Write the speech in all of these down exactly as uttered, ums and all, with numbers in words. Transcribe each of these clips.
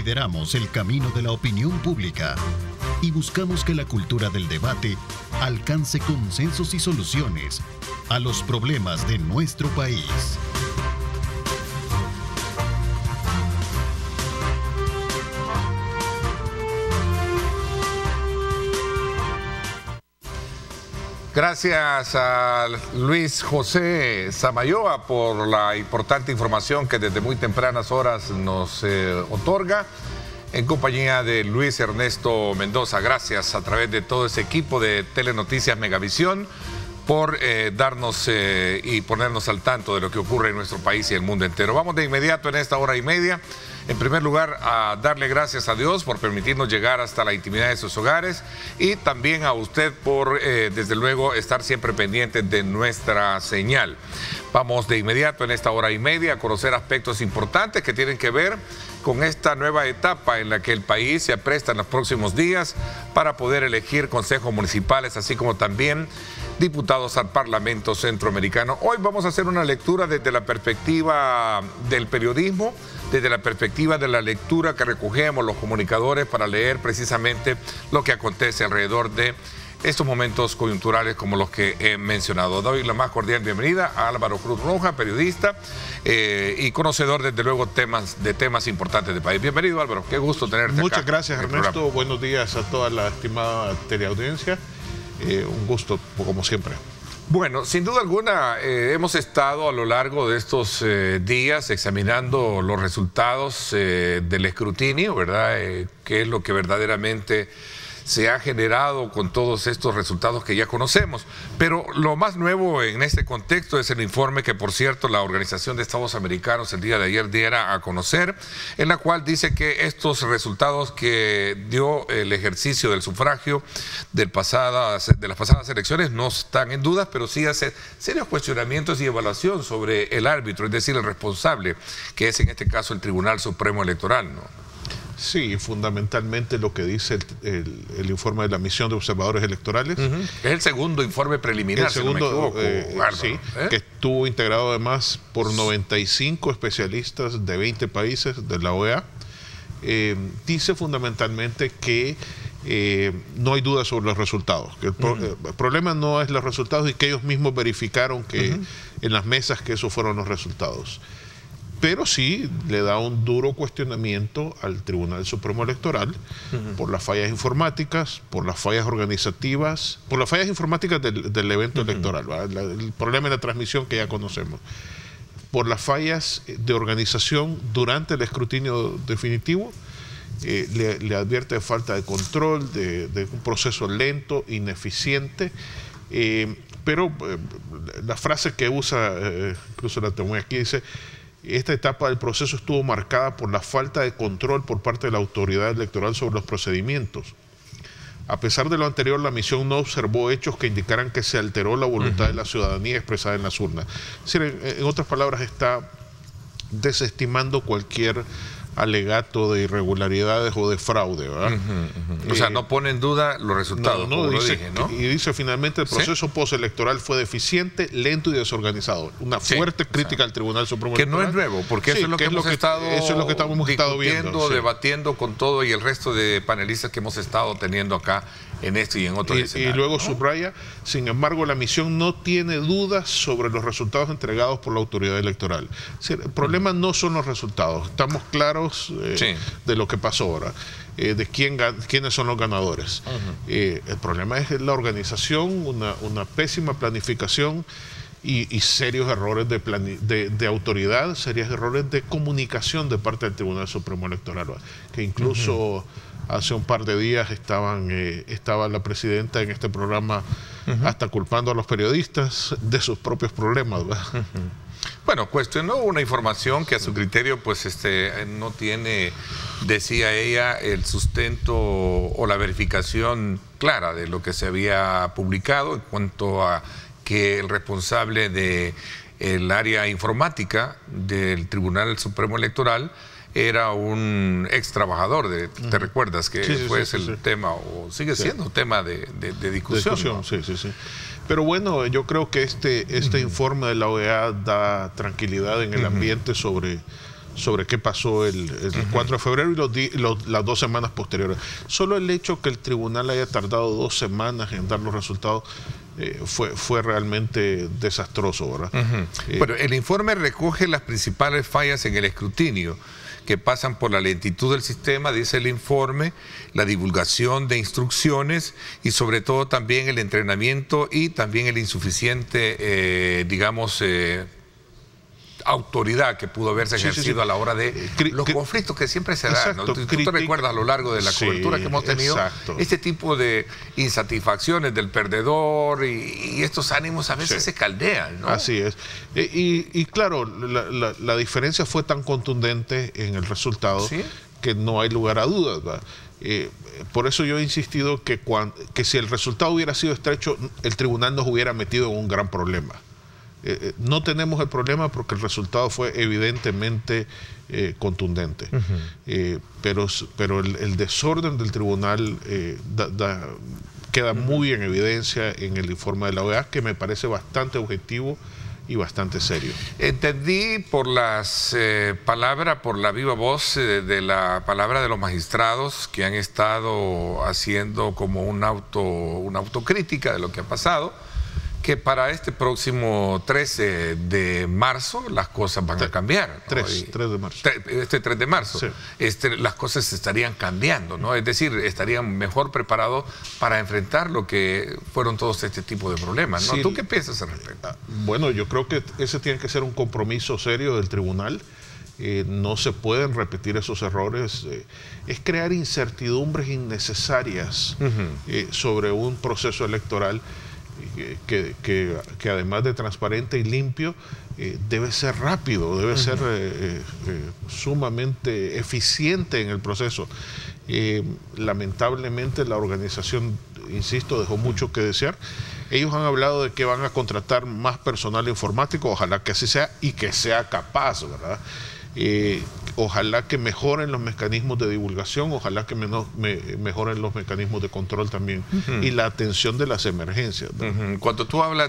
lideramos el camino de la opinión pública y buscamos que la cultura del debate alcance consensos y soluciones a los problemas de nuestro país. Gracias a Luis José Samayoa por la importante información que desde muy tempranas horas nos eh, otorga, en compañía de Luis Ernesto Mendoza. Gracias a través de todo ese equipo de Telenoticias Megavisión por eh, darnos eh, y ponernos al tanto de lo que ocurre en nuestro país y el mundo entero. Vamos de inmediato en esta hora y media. En primer lugar, a darle gracias a Dios por permitirnos llegar hasta la intimidad de sus hogares y también a usted por, eh, desde luego, estar siempre pendiente de nuestra señal. Vamos de inmediato en esta hora y media a conocer aspectos importantes que tienen que ver con esta nueva etapa en la que el país se apresta en los próximos días para poder elegir consejos municipales, así como también diputados al Parlamento Centroamericano. Hoy vamos a hacer una lectura desde la perspectiva del periodismo, desde la perspectiva de la lectura que recogemos los comunicadores para leer precisamente lo que acontece alrededor de estos momentos coyunturales como los que he mencionado. Doy la más cordial bienvenida a Álvaro Cruz Roja, periodista eh, y conocedor desde luego temas, de temas importantes del país. Bienvenido, Álvaro, qué gusto tenerte. Muchas acá gracias, Ernesto. Buenos días a toda la estimada teleaudiencia. Eh, un gusto, como siempre. Bueno, sin duda alguna eh, hemos estado a lo largo de estos eh, días examinando los resultados eh, del escrutinio, ¿verdad? Eh, qué es lo que verdaderamente se ha generado con todos estos resultados que ya conocemos. Pero lo más nuevo en este contexto es el informe que, por cierto, la Organización de Estados Americanos el día de ayer diera a conocer, en la cual dice que estos resultados que dio el ejercicio del sufragio del pasada, de las pasadas elecciones no están en dudas, pero sí hace serios cuestionamientos y evaluación sobre el árbitro, es decir, el responsable, que es en este caso el Tribunal Supremo Electoral, ¿no? Sí, fundamentalmente lo que dice el, el, el informe de la misión de observadores electorales. Uh-huh. Es el segundo informe preliminar, el segundo, si no me equivoco, eh, Álvaro, sí, ¿eh? que estuvo integrado además por noventa y cinco especialistas de veinte países de la O E A. Eh, dice fundamentalmente que eh, no hay duda sobre los resultados. Que el, pro, uh-huh. el problema no es los resultados y que ellos mismos verificaron que uh-huh. en las mesas que esos fueron los resultados. Pero sí le da un duro cuestionamiento al Tribunal Supremo Electoral uh-huh. por las fallas informáticas, por las fallas organizativas, por las fallas informáticas del, del evento uh-huh. electoral, ¿verdad? El problema de la transmisión que ya conocemos, por las fallas de organización durante el escrutinio definitivo, eh, le, le advierte de falta de control, de, de un proceso lento, ineficiente, eh, pero eh, la frase que usa, eh, incluso la tengo aquí, dice: esta etapa del proceso estuvo marcada por la falta de control por parte de la autoridad electoral sobre los procedimientos. A pesar de lo anterior, la misión no observó hechos que indicaran que se alteró la voluntad uh-huh. de la ciudadanía expresada en las urnas. Es decir, en, en otras palabras, está desestimando cualquier alegato de irregularidades o de fraude, ¿verdad? Uh-huh, uh-huh. O sea, no pone en duda los resultados, no, no, como dice, lo dije, ¿no? Y dice finalmente el proceso ¿Sí? postelectoral fue deficiente, lento y desorganizado. Una sí, fuerte crítica o sea, al Tribunal Supremo que Electoral. Que no es nuevo, porque sí, eso es lo que, que hemos lo que, estado eso es lo que estamos estado viendo, sí. debatiendo con todo y el resto de panelistas que hemos estado teniendo acá en esto y en otros y, escenarios. Y luego ¿no? subraya, sin embargo, la misión no tiene dudas sobre los resultados entregados por la autoridad electoral. Es decir, el problema uh-huh. no son los resultados, estamos claros eh, sí. de lo que pasó ahora, eh, de quién, quiénes son los ganadores. Uh-huh. eh, el problema es la organización, una, una pésima planificación y, y serios errores de, plani de, de autoridad, serios errores de comunicación de parte del Tribunal Supremo Electoral, que incluso... Uh-huh. Hace un par de días estaban, eh, estaba la presidenta en este programa uh-huh. hasta culpando a los periodistas de sus propios problemas, ¿verdad? Uh-huh. Bueno, cuestionó una información que a su criterio pues este no tiene, decía ella, el sustento o la verificación clara de lo que se había publicado en cuanto a que el responsable de el área informática del Tribunal Supremo Electoral era un ex trabajador, de, ¿te uh-huh. recuerdas? Que sí, sí, fue sí, el sí. tema, o sigue siendo sí. tema de, de, de discusión. discusión ¿no? sí, sí, sí. Pero bueno, yo creo que este, este uh-huh. informe de la O E A da tranquilidad en el uh-huh. ambiente sobre, sobre qué pasó el, el uh-huh. cuatro de febrero y los, los, las dos semanas posteriores. Solo el hecho que el tribunal haya tardado dos semanas en dar los resultados eh, fue, fue realmente desastroso, ¿verdad? Uh-huh. eh, bueno, el informe recoge las principales fallas en el escrutinio que pasan por la lentitud del sistema, dice el informe, la divulgación de instrucciones y sobre todo también el entrenamiento y también el insuficiente, eh, digamos, eh, autoridad que pudo haberse ejercido sí, sí, sí. a la hora de cri los conflictos que siempre se dan, ¿no? Tú, tú te recuerdas a lo largo de la sí, cobertura que hemos tenido exacto. este tipo de insatisfacciones del perdedor y, y estos ánimos a veces sí. se caldean, ¿no? Así es. Y, y claro, la, la, la diferencia fue tan contundente en el resultado ¿sí? que no hay lugar a dudas, ¿verdad? Eh, por eso yo he insistido que, cuando, que si el resultado hubiera sido estrecho, el tribunal nos hubiera metido en un gran problema. Eh, no tenemos el problema porque el resultado fue evidentemente eh, contundente. Uh-huh. eh, pero pero el, el desorden del tribunal eh, da, da, queda uh-huh. muy en evidencia en el informe de la O E A, que me parece bastante objetivo y bastante serio. Entendí por las eh, palabras, por la viva voz eh, de la palabra de los magistrados que han estado haciendo como un auto, una autocrítica de lo que ha pasado, que para este próximo trece de marzo las cosas van a cambiar, ¿no? tres de marzo. Este tres de marzo. Sí. Este, las cosas estarían cambiando, ¿no? Es decir, estarían mejor preparados para enfrentar lo que fueron todos este tipo de problemas, ¿no? Sí. ¿Tú qué piensas al respecto? Bueno, yo creo que ese tiene que ser un compromiso serio del tribunal. Eh, no se pueden repetir esos errores. Eh, es crear incertidumbres innecesarias uh-huh. eh, sobre un proceso electoral Que, que, que además de transparente y limpio, eh, debe ser rápido, debe uh-huh. ser eh, eh, sumamente eficiente en el proceso. Eh, lamentablemente la organización, insisto, dejó mucho que desear. Ellos han hablado de que van a contratar más personal informático, ojalá que así sea y que sea capaz, ¿verdad? Eh, ojalá que mejoren los mecanismos de divulgación, ojalá que menos, me, mejoren los mecanismos de control también uh-huh. y la atención de las emergencias. Uh-huh. Cuando tú hablas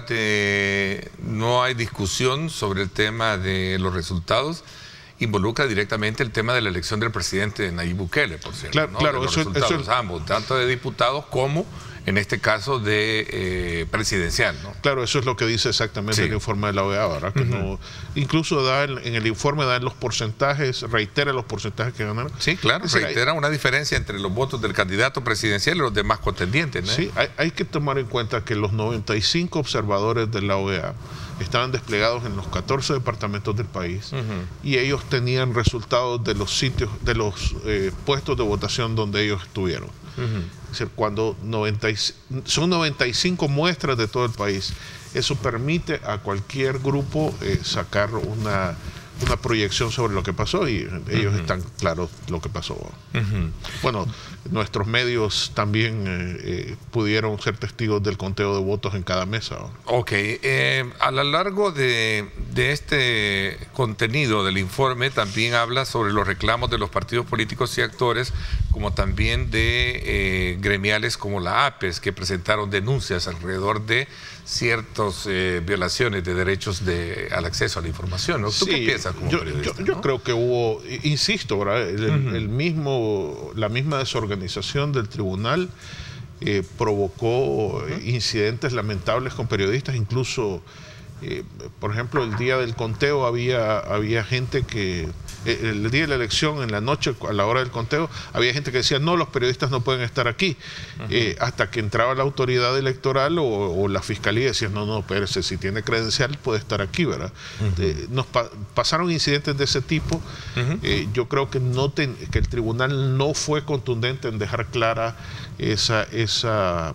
de no hay discusión sobre el tema de los resultados, involucra directamente el tema de la elección del presidente Nayib Bukele, por cierto. Claro, ¿no? claro, de los eso, resultados eso, ambos, tanto de diputados como en este caso de eh, presidencial, ¿no? Claro, eso es lo que dice exactamente sí. el informe de la O E A, ¿verdad? Que uh-huh. no, incluso da en, en el informe dan los porcentajes, reitera los porcentajes que ganaron. Sí, claro, es decir, reitera hay, una diferencia entre los votos del candidato presidencial y los demás contendientes, ¿no? Sí, hay, hay que tomar en cuenta que los noventa y cinco observadores de la O E A estaban desplegados en los catorce departamentos del país uh-huh. y ellos tenían resultados de los sitios, de los eh, puestos de votación donde ellos estuvieron. Uh-huh. Es decir, cuando noventa y, son noventa y cinco muestras de todo el país, eso permite a cualquier grupo eh, sacar una, una proyección sobre lo que pasó y ellos uh-huh. están claros lo que pasó. Uh-huh. Bueno, nuestros medios también eh, eh, pudieron ser testigos del conteo de votos en cada mesa. Ok, eh, a lo largo de, de este contenido del informe también habla sobre los reclamos de los partidos políticos y actores, como también de eh, gremiales como la A P E S, que presentaron denuncias alrededor de ciertas eh, violaciones de derechos de, al acceso a la información, ¿no? ¿Tú sí, qué piensas como yo, periodista? Yo, yo ¿no? creo que hubo, insisto, ¿verdad? El, Uh-huh. el mismo, la misma desorganización del tribunal eh, provocó uh-huh. incidentes lamentables con periodistas, incluso, eh, por ejemplo, el día del conteo había, había gente que... El día de la elección, en la noche, a la hora del conteo, había gente que decía, no, los periodistas no pueden estar aquí. Uh-huh. eh, hasta que entraba la autoridad electoral o, o la fiscalía y decía, no, no, espérese, si tiene credencial puede estar aquí, ¿verdad? Uh-huh. eh, nos pa pasaron incidentes de ese tipo. Uh-huh. eh, yo creo que, no ten que el tribunal no fue contundente en dejar clara esa... esa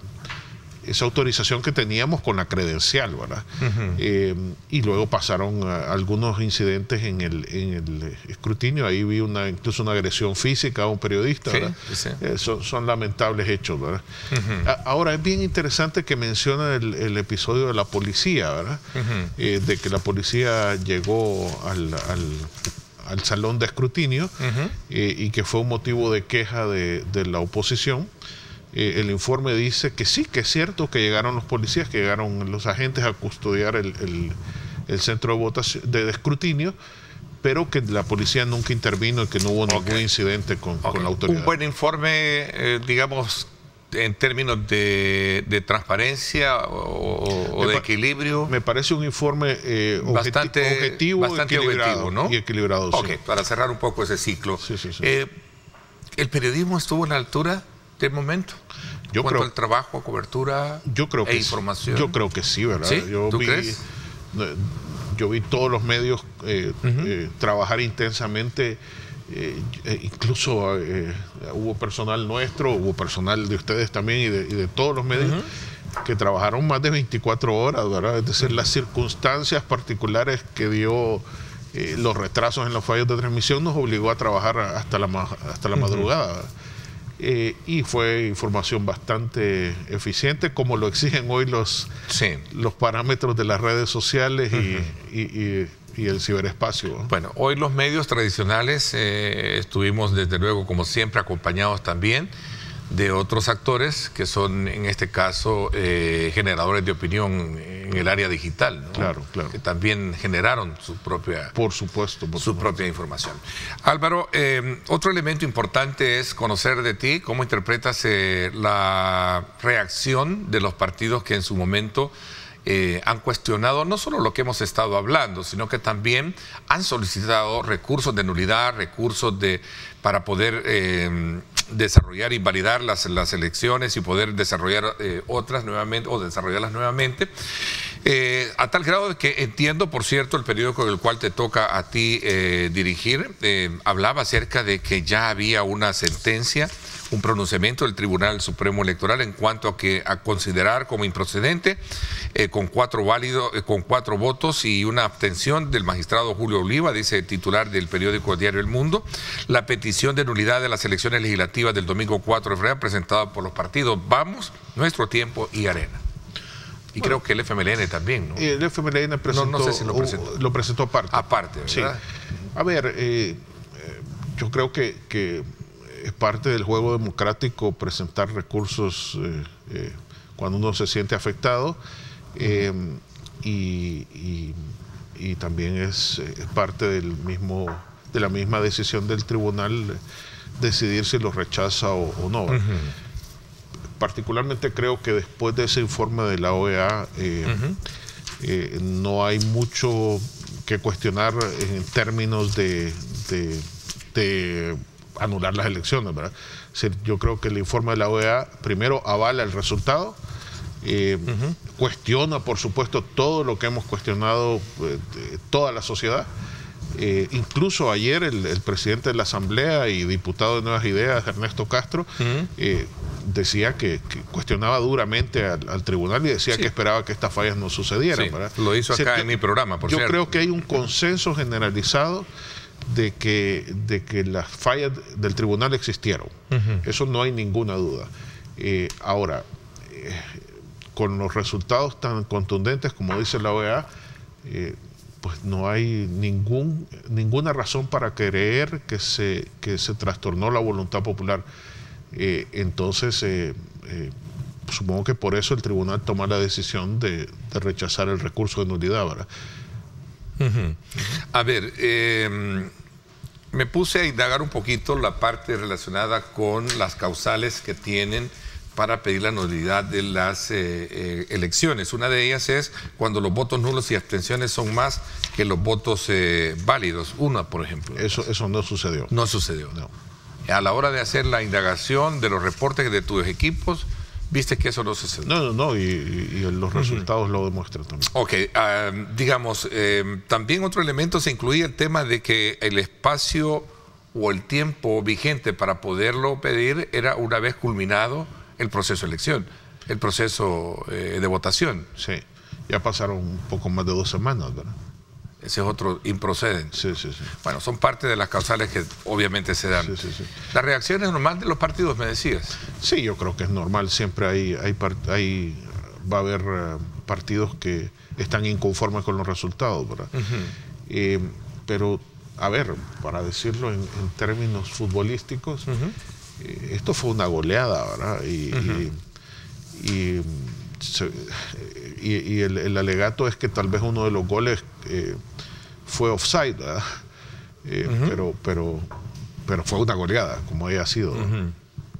esa autorización que teníamos con la credencial, ¿verdad? Uh-huh. eh, y luego pasaron uh, algunos incidentes en el, en el escrutinio. Ahí vi una, incluso una agresión física a un periodista, ¿verdad? Sí, sí. Eh, son, son lamentables hechos, ¿verdad? Uh-huh. a, ahora, es bien interesante que menciona el, el episodio de la policía, ¿verdad? Uh-huh. eh, de que la policía llegó al... al al salón de escrutinio uh-huh. eh, y que fue un motivo de queja de, de la oposición. Eh, el informe dice que sí, que es cierto que llegaron los policías, que llegaron los agentes a custodiar el, el, el centro de votación, de, de escrutinio, pero que la policía nunca intervino y que no hubo ningún okay. incidente con, okay. con la autoridad. Un buen informe, eh, digamos, en términos de, de transparencia o, o de equilibrio. Me parece un informe eh, bastante objetivo, bastante equilibrado, objetivo, ¿no? Y equilibrado. Ok, sí. Para cerrar un poco ese ciclo. Sí, sí, sí. Eh, ¿El periodismo estuvo a la altura del momento? Yo ¿Cuánto creo, el trabajo, cobertura yo creo e que información? Sí, yo creo que sí, ¿verdad? ¿Sí? Yo ¿Tú vi, crees? Yo vi todos los medios eh, Uh-huh. eh, trabajar intensamente. Eh, incluso eh, hubo personal nuestro, hubo personal de ustedes también y de, y de todos los medios uh-huh. que trabajaron más de veinticuatro horas, ¿verdad? Es decir, uh-huh. las circunstancias particulares que dio eh, los retrasos en los fallos de transmisión nos obligó a trabajar hasta la, hasta la uh-huh. madrugada. Eh, y fue información bastante eficiente, como lo exigen hoy los, sí. los parámetros de las redes sociales uh-huh. y, y, y y el ciberespacio. Bueno, hoy los medios tradicionales eh, estuvimos desde luego como siempre acompañados también de otros actores que son en este caso eh, generadores de opinión en el área digital, ¿no? Claro, claro. Que también generaron su propia, por supuesto, por su supuesto. propia información. Álvaro, eh, otro elemento importante es conocer de ti cómo interpretas eh, la reacción de los partidos que en su momento Eh, han cuestionado no solo lo que hemos estado hablando, sino que también han solicitado recursos de nulidad, recursos de, para poder eh, desarrollar y validar las, las elecciones y poder desarrollar eh, otras nuevamente o desarrollarlas nuevamente. Eh, a tal grado de que entiendo, por cierto, el periódico del cual te toca a ti eh, dirigir, eh, hablaba acerca de que ya había una sentencia, un pronunciamiento del Tribunal Supremo Electoral en cuanto a que a considerar como improcedente eh, con cuatro válidos, eh, con cuatro votos y una abstención del magistrado Julio Oliva, dice el titular del periódico Diario El Mundo, la petición de nulidad de las elecciones legislativas del domingo cuatro de febrero presentada por los partidos Vamos, Nuestro Tiempo y Arena. Y bueno, creo que el F M L N también, ¿no? El F M L N presentó, no, no sé si lo presentó. Lo presentó aparte. Aparte, ¿verdad? Sí. A ver, eh, yo creo que, que es parte del juego democrático presentar recursos eh, eh, cuando uno se siente afectado eh, uh-huh. y, y, y también es, es parte del mismo, de la misma decisión del tribunal decidir si lo rechaza o, o no. Uh-huh. Particularmente creo que después de ese informe de la O E A eh, uh-huh. eh, no hay mucho que cuestionar en términos de, de, de anular las elecciones, ¿verdad? O sea, yo creo que el informe de la O E A primero avala el resultado, eh, uh-huh. cuestiona por supuesto todo lo que hemos cuestionado eh, de toda la sociedad. Eh, incluso ayer el, el presidente de la Asamblea y diputado de Nuevas Ideas, Ernesto Castro, uh-huh. eh, decía que, que cuestionaba duramente al, al tribunal y decía sí. que esperaba que estas fallas no sucedieran. Sí, ¿verdad? Lo hizo acá o sea, en mi programa, por Yo cierto. creo que hay un consenso generalizado de que, de que las fallas del tribunal existieron. Uh-huh. Eso no hay ninguna duda. Eh, ahora, eh, con los resultados tan contundentes como dice la O E A, eh, pues no hay ningún, ninguna razón para creer que se, que se trastornó la voluntad popular. Eh, entonces, eh, eh, supongo que por eso el tribunal toma la decisión de, de rechazar el recurso de nulidad, ¿verdad? Uh-huh. A ver, eh, me puse a indagar un poquito la parte relacionada con las causales que tienen para pedir la nulidad de las eh, eh, elecciones. Una de ellas es cuando los votos nulos y abstenciones son más que los votos eh, válidos. Una, por ejemplo. Eso, eso no sucedió. No sucedió. No. A la hora de hacer la indagación de los reportes de tus equipos, viste que eso no sucedió. No, no, no, y, y, y los resultados uh-huh. lo demuestran también. Ok, uh, digamos, eh, también otro elemento se incluía el tema de que el espacio o el tiempo vigente para poderlo pedir era una vez culminado el proceso de elección, el proceso eh, de votación. Sí, ya pasaron un poco más de dos semanas, ¿verdad? Ese es otro improcedente. Sí, sí, sí. Bueno, son parte de las causales que obviamente se dan. Sí, sí, sí. ¿La reacción es normal de los partidos, me decías? Sí, yo creo que es normal. Siempre hay, hay, hay va a haber uh, partidos que están inconformes con los resultados, ¿verdad? Uh-huh. eh, pero, a ver, para decirlo en, en términos futbolísticos, uh-huh. eh, esto fue una goleada, ¿verdad? Y, uh-huh. y, y, se, y, y el, el alegato es que tal vez uno de los goles eh, fue offside, ¿verdad? eh, Uh-huh. pero, pero, pero fue una goleada, como haya sido. Uh-huh.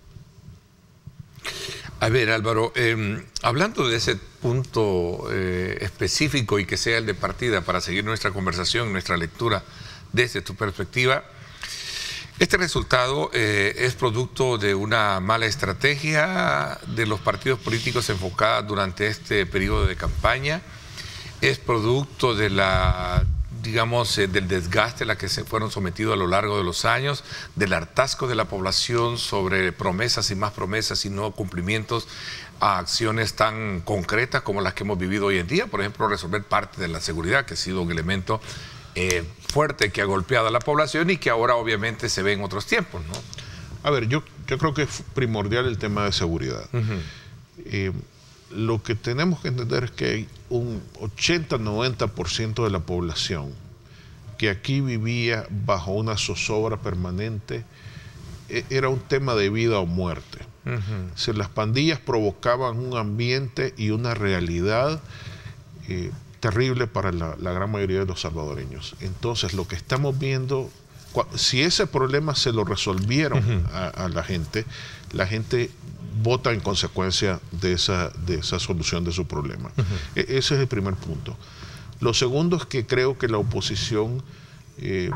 A ver, Álvaro, eh, hablando de ese punto eh, específico y que sea el de partida para seguir nuestra conversación, nuestra lectura desde tu perspectiva, este resultado eh, es producto de una mala estrategia de los partidos políticos enfocada durante este periodo de campaña, es producto de la, digamos, eh, del desgaste a la que se fueron sometidos a lo largo de los años, del hartazgo de la población sobre promesas y más promesas y no cumplimientos a acciones tan concretas como las que hemos vivido hoy en día, por ejemplo, resolver parte de la seguridad, que ha sido un elemento eh, fuerte que ha golpeado a la población y que ahora obviamente se ve en otros tiempos, ¿no? A ver, yo, yo creo que es primordial el tema de seguridad. Uh-huh. eh, lo que tenemos que entender es que hay un ochenta a noventa por ciento de la población que aquí vivía bajo una zozobra permanente, eh, era un tema de vida o muerte. Uh-huh. Si las pandillas provocaban un ambiente y una realidad eh, terrible para la, la gran mayoría de los salvadoreños. Entonces, lo que estamos viendo, si ese problema se lo resolvieron uh-huh. a, a la gente, la gente vota en consecuencia de esa, de esa solución de su problema. Uh-huh. E- ese es el primer punto. Lo segundo es que creo que la oposición eh,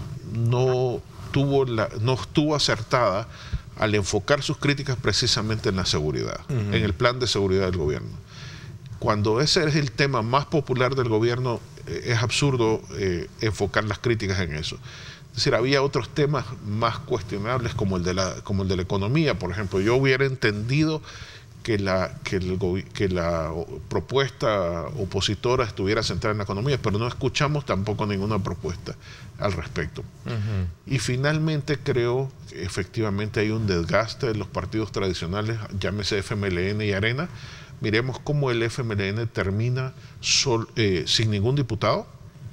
no, tuvo la, no estuvo acertada al enfocar sus críticas precisamente en la seguridad, uh-huh. en el plan de seguridad del gobierno. Cuando ese es el tema más popular del gobierno, eh, es absurdo eh, enfocar las críticas en eso. Es decir, había otros temas más cuestionables como el de la, como el de la economía, por ejemplo. Yo hubiera entendido que la, que, el, que la propuesta opositora estuviera centrada en la economía, pero no escuchamos tampoco ninguna propuesta al respecto. Uh-huh. Y finalmente creo que efectivamente hay un desgaste de los partidos tradicionales, llámese F M L N y Arena. Miremos cómo el F M L N termina sol, eh, sin ningún diputado,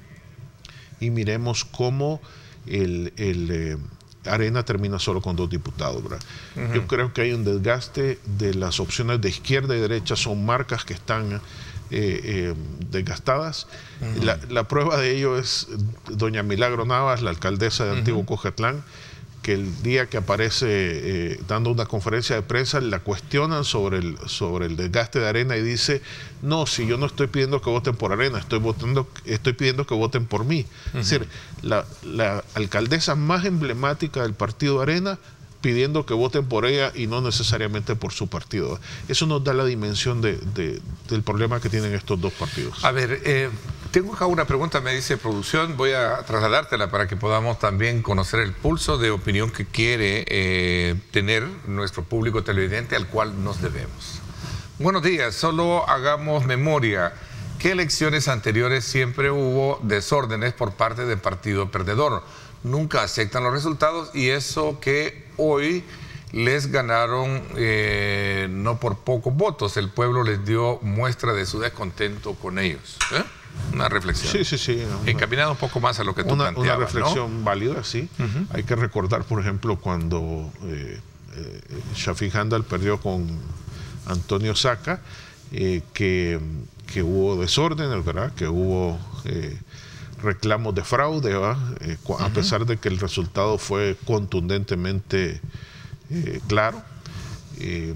y miremos cómo el, el eh, Arena termina solo con dos diputados, ¿verdad? Uh-huh. Yo creo que hay un desgaste de las opciones de izquierda y derecha, son marcas que están eh, eh, desgastadas. Uh-huh. la, la prueba de ello es doña Milagro Navas, la alcaldesa de Antiguo uh-huh. Cojatlán, que el día que aparece eh, dando una conferencia de prensa la cuestionan sobre el, sobre el desgaste de Arena y dice, no, si yo no estoy pidiendo que voten por Arena, estoy, votando, estoy pidiendo que voten por mí. Uh-huh. Es decir, la, la alcaldesa más emblemática del partido Arena pidiendo que voten por ella y no necesariamente por su partido. Eso nos da la dimensión de, de, del problema que tienen estos dos partidos. A ver, eh, tengo acá una pregunta, me dice producción, voy a trasladártela para que podamos también conocer el pulso de opinión que quiere eh, tener nuestro público televidente al cual nos debemos. Buenos días, solo hagamos memoria. ¿Qué elecciones anteriores siempre hubo desórdenes por parte del partido perdedor? Nunca aceptan los resultados y eso que hoy les ganaron eh, no por pocos votos, el pueblo les dio muestra de su descontento con ellos. ¿Eh? Una reflexión. Sí, sí, sí. Una, encaminado un poco más a lo que tú una, planteabas, una reflexión, ¿no? válida, sí. Uh-huh. Hay que recordar, por ejemplo, cuando eh, eh, Shafiq Handal perdió con Antonio Saca, eh, que, que hubo desórdenes, ¿verdad? Que hubo eh, reclamos de fraude, eh, a uh-huh. pesar de que el resultado fue contundentemente eh, claro. Eh,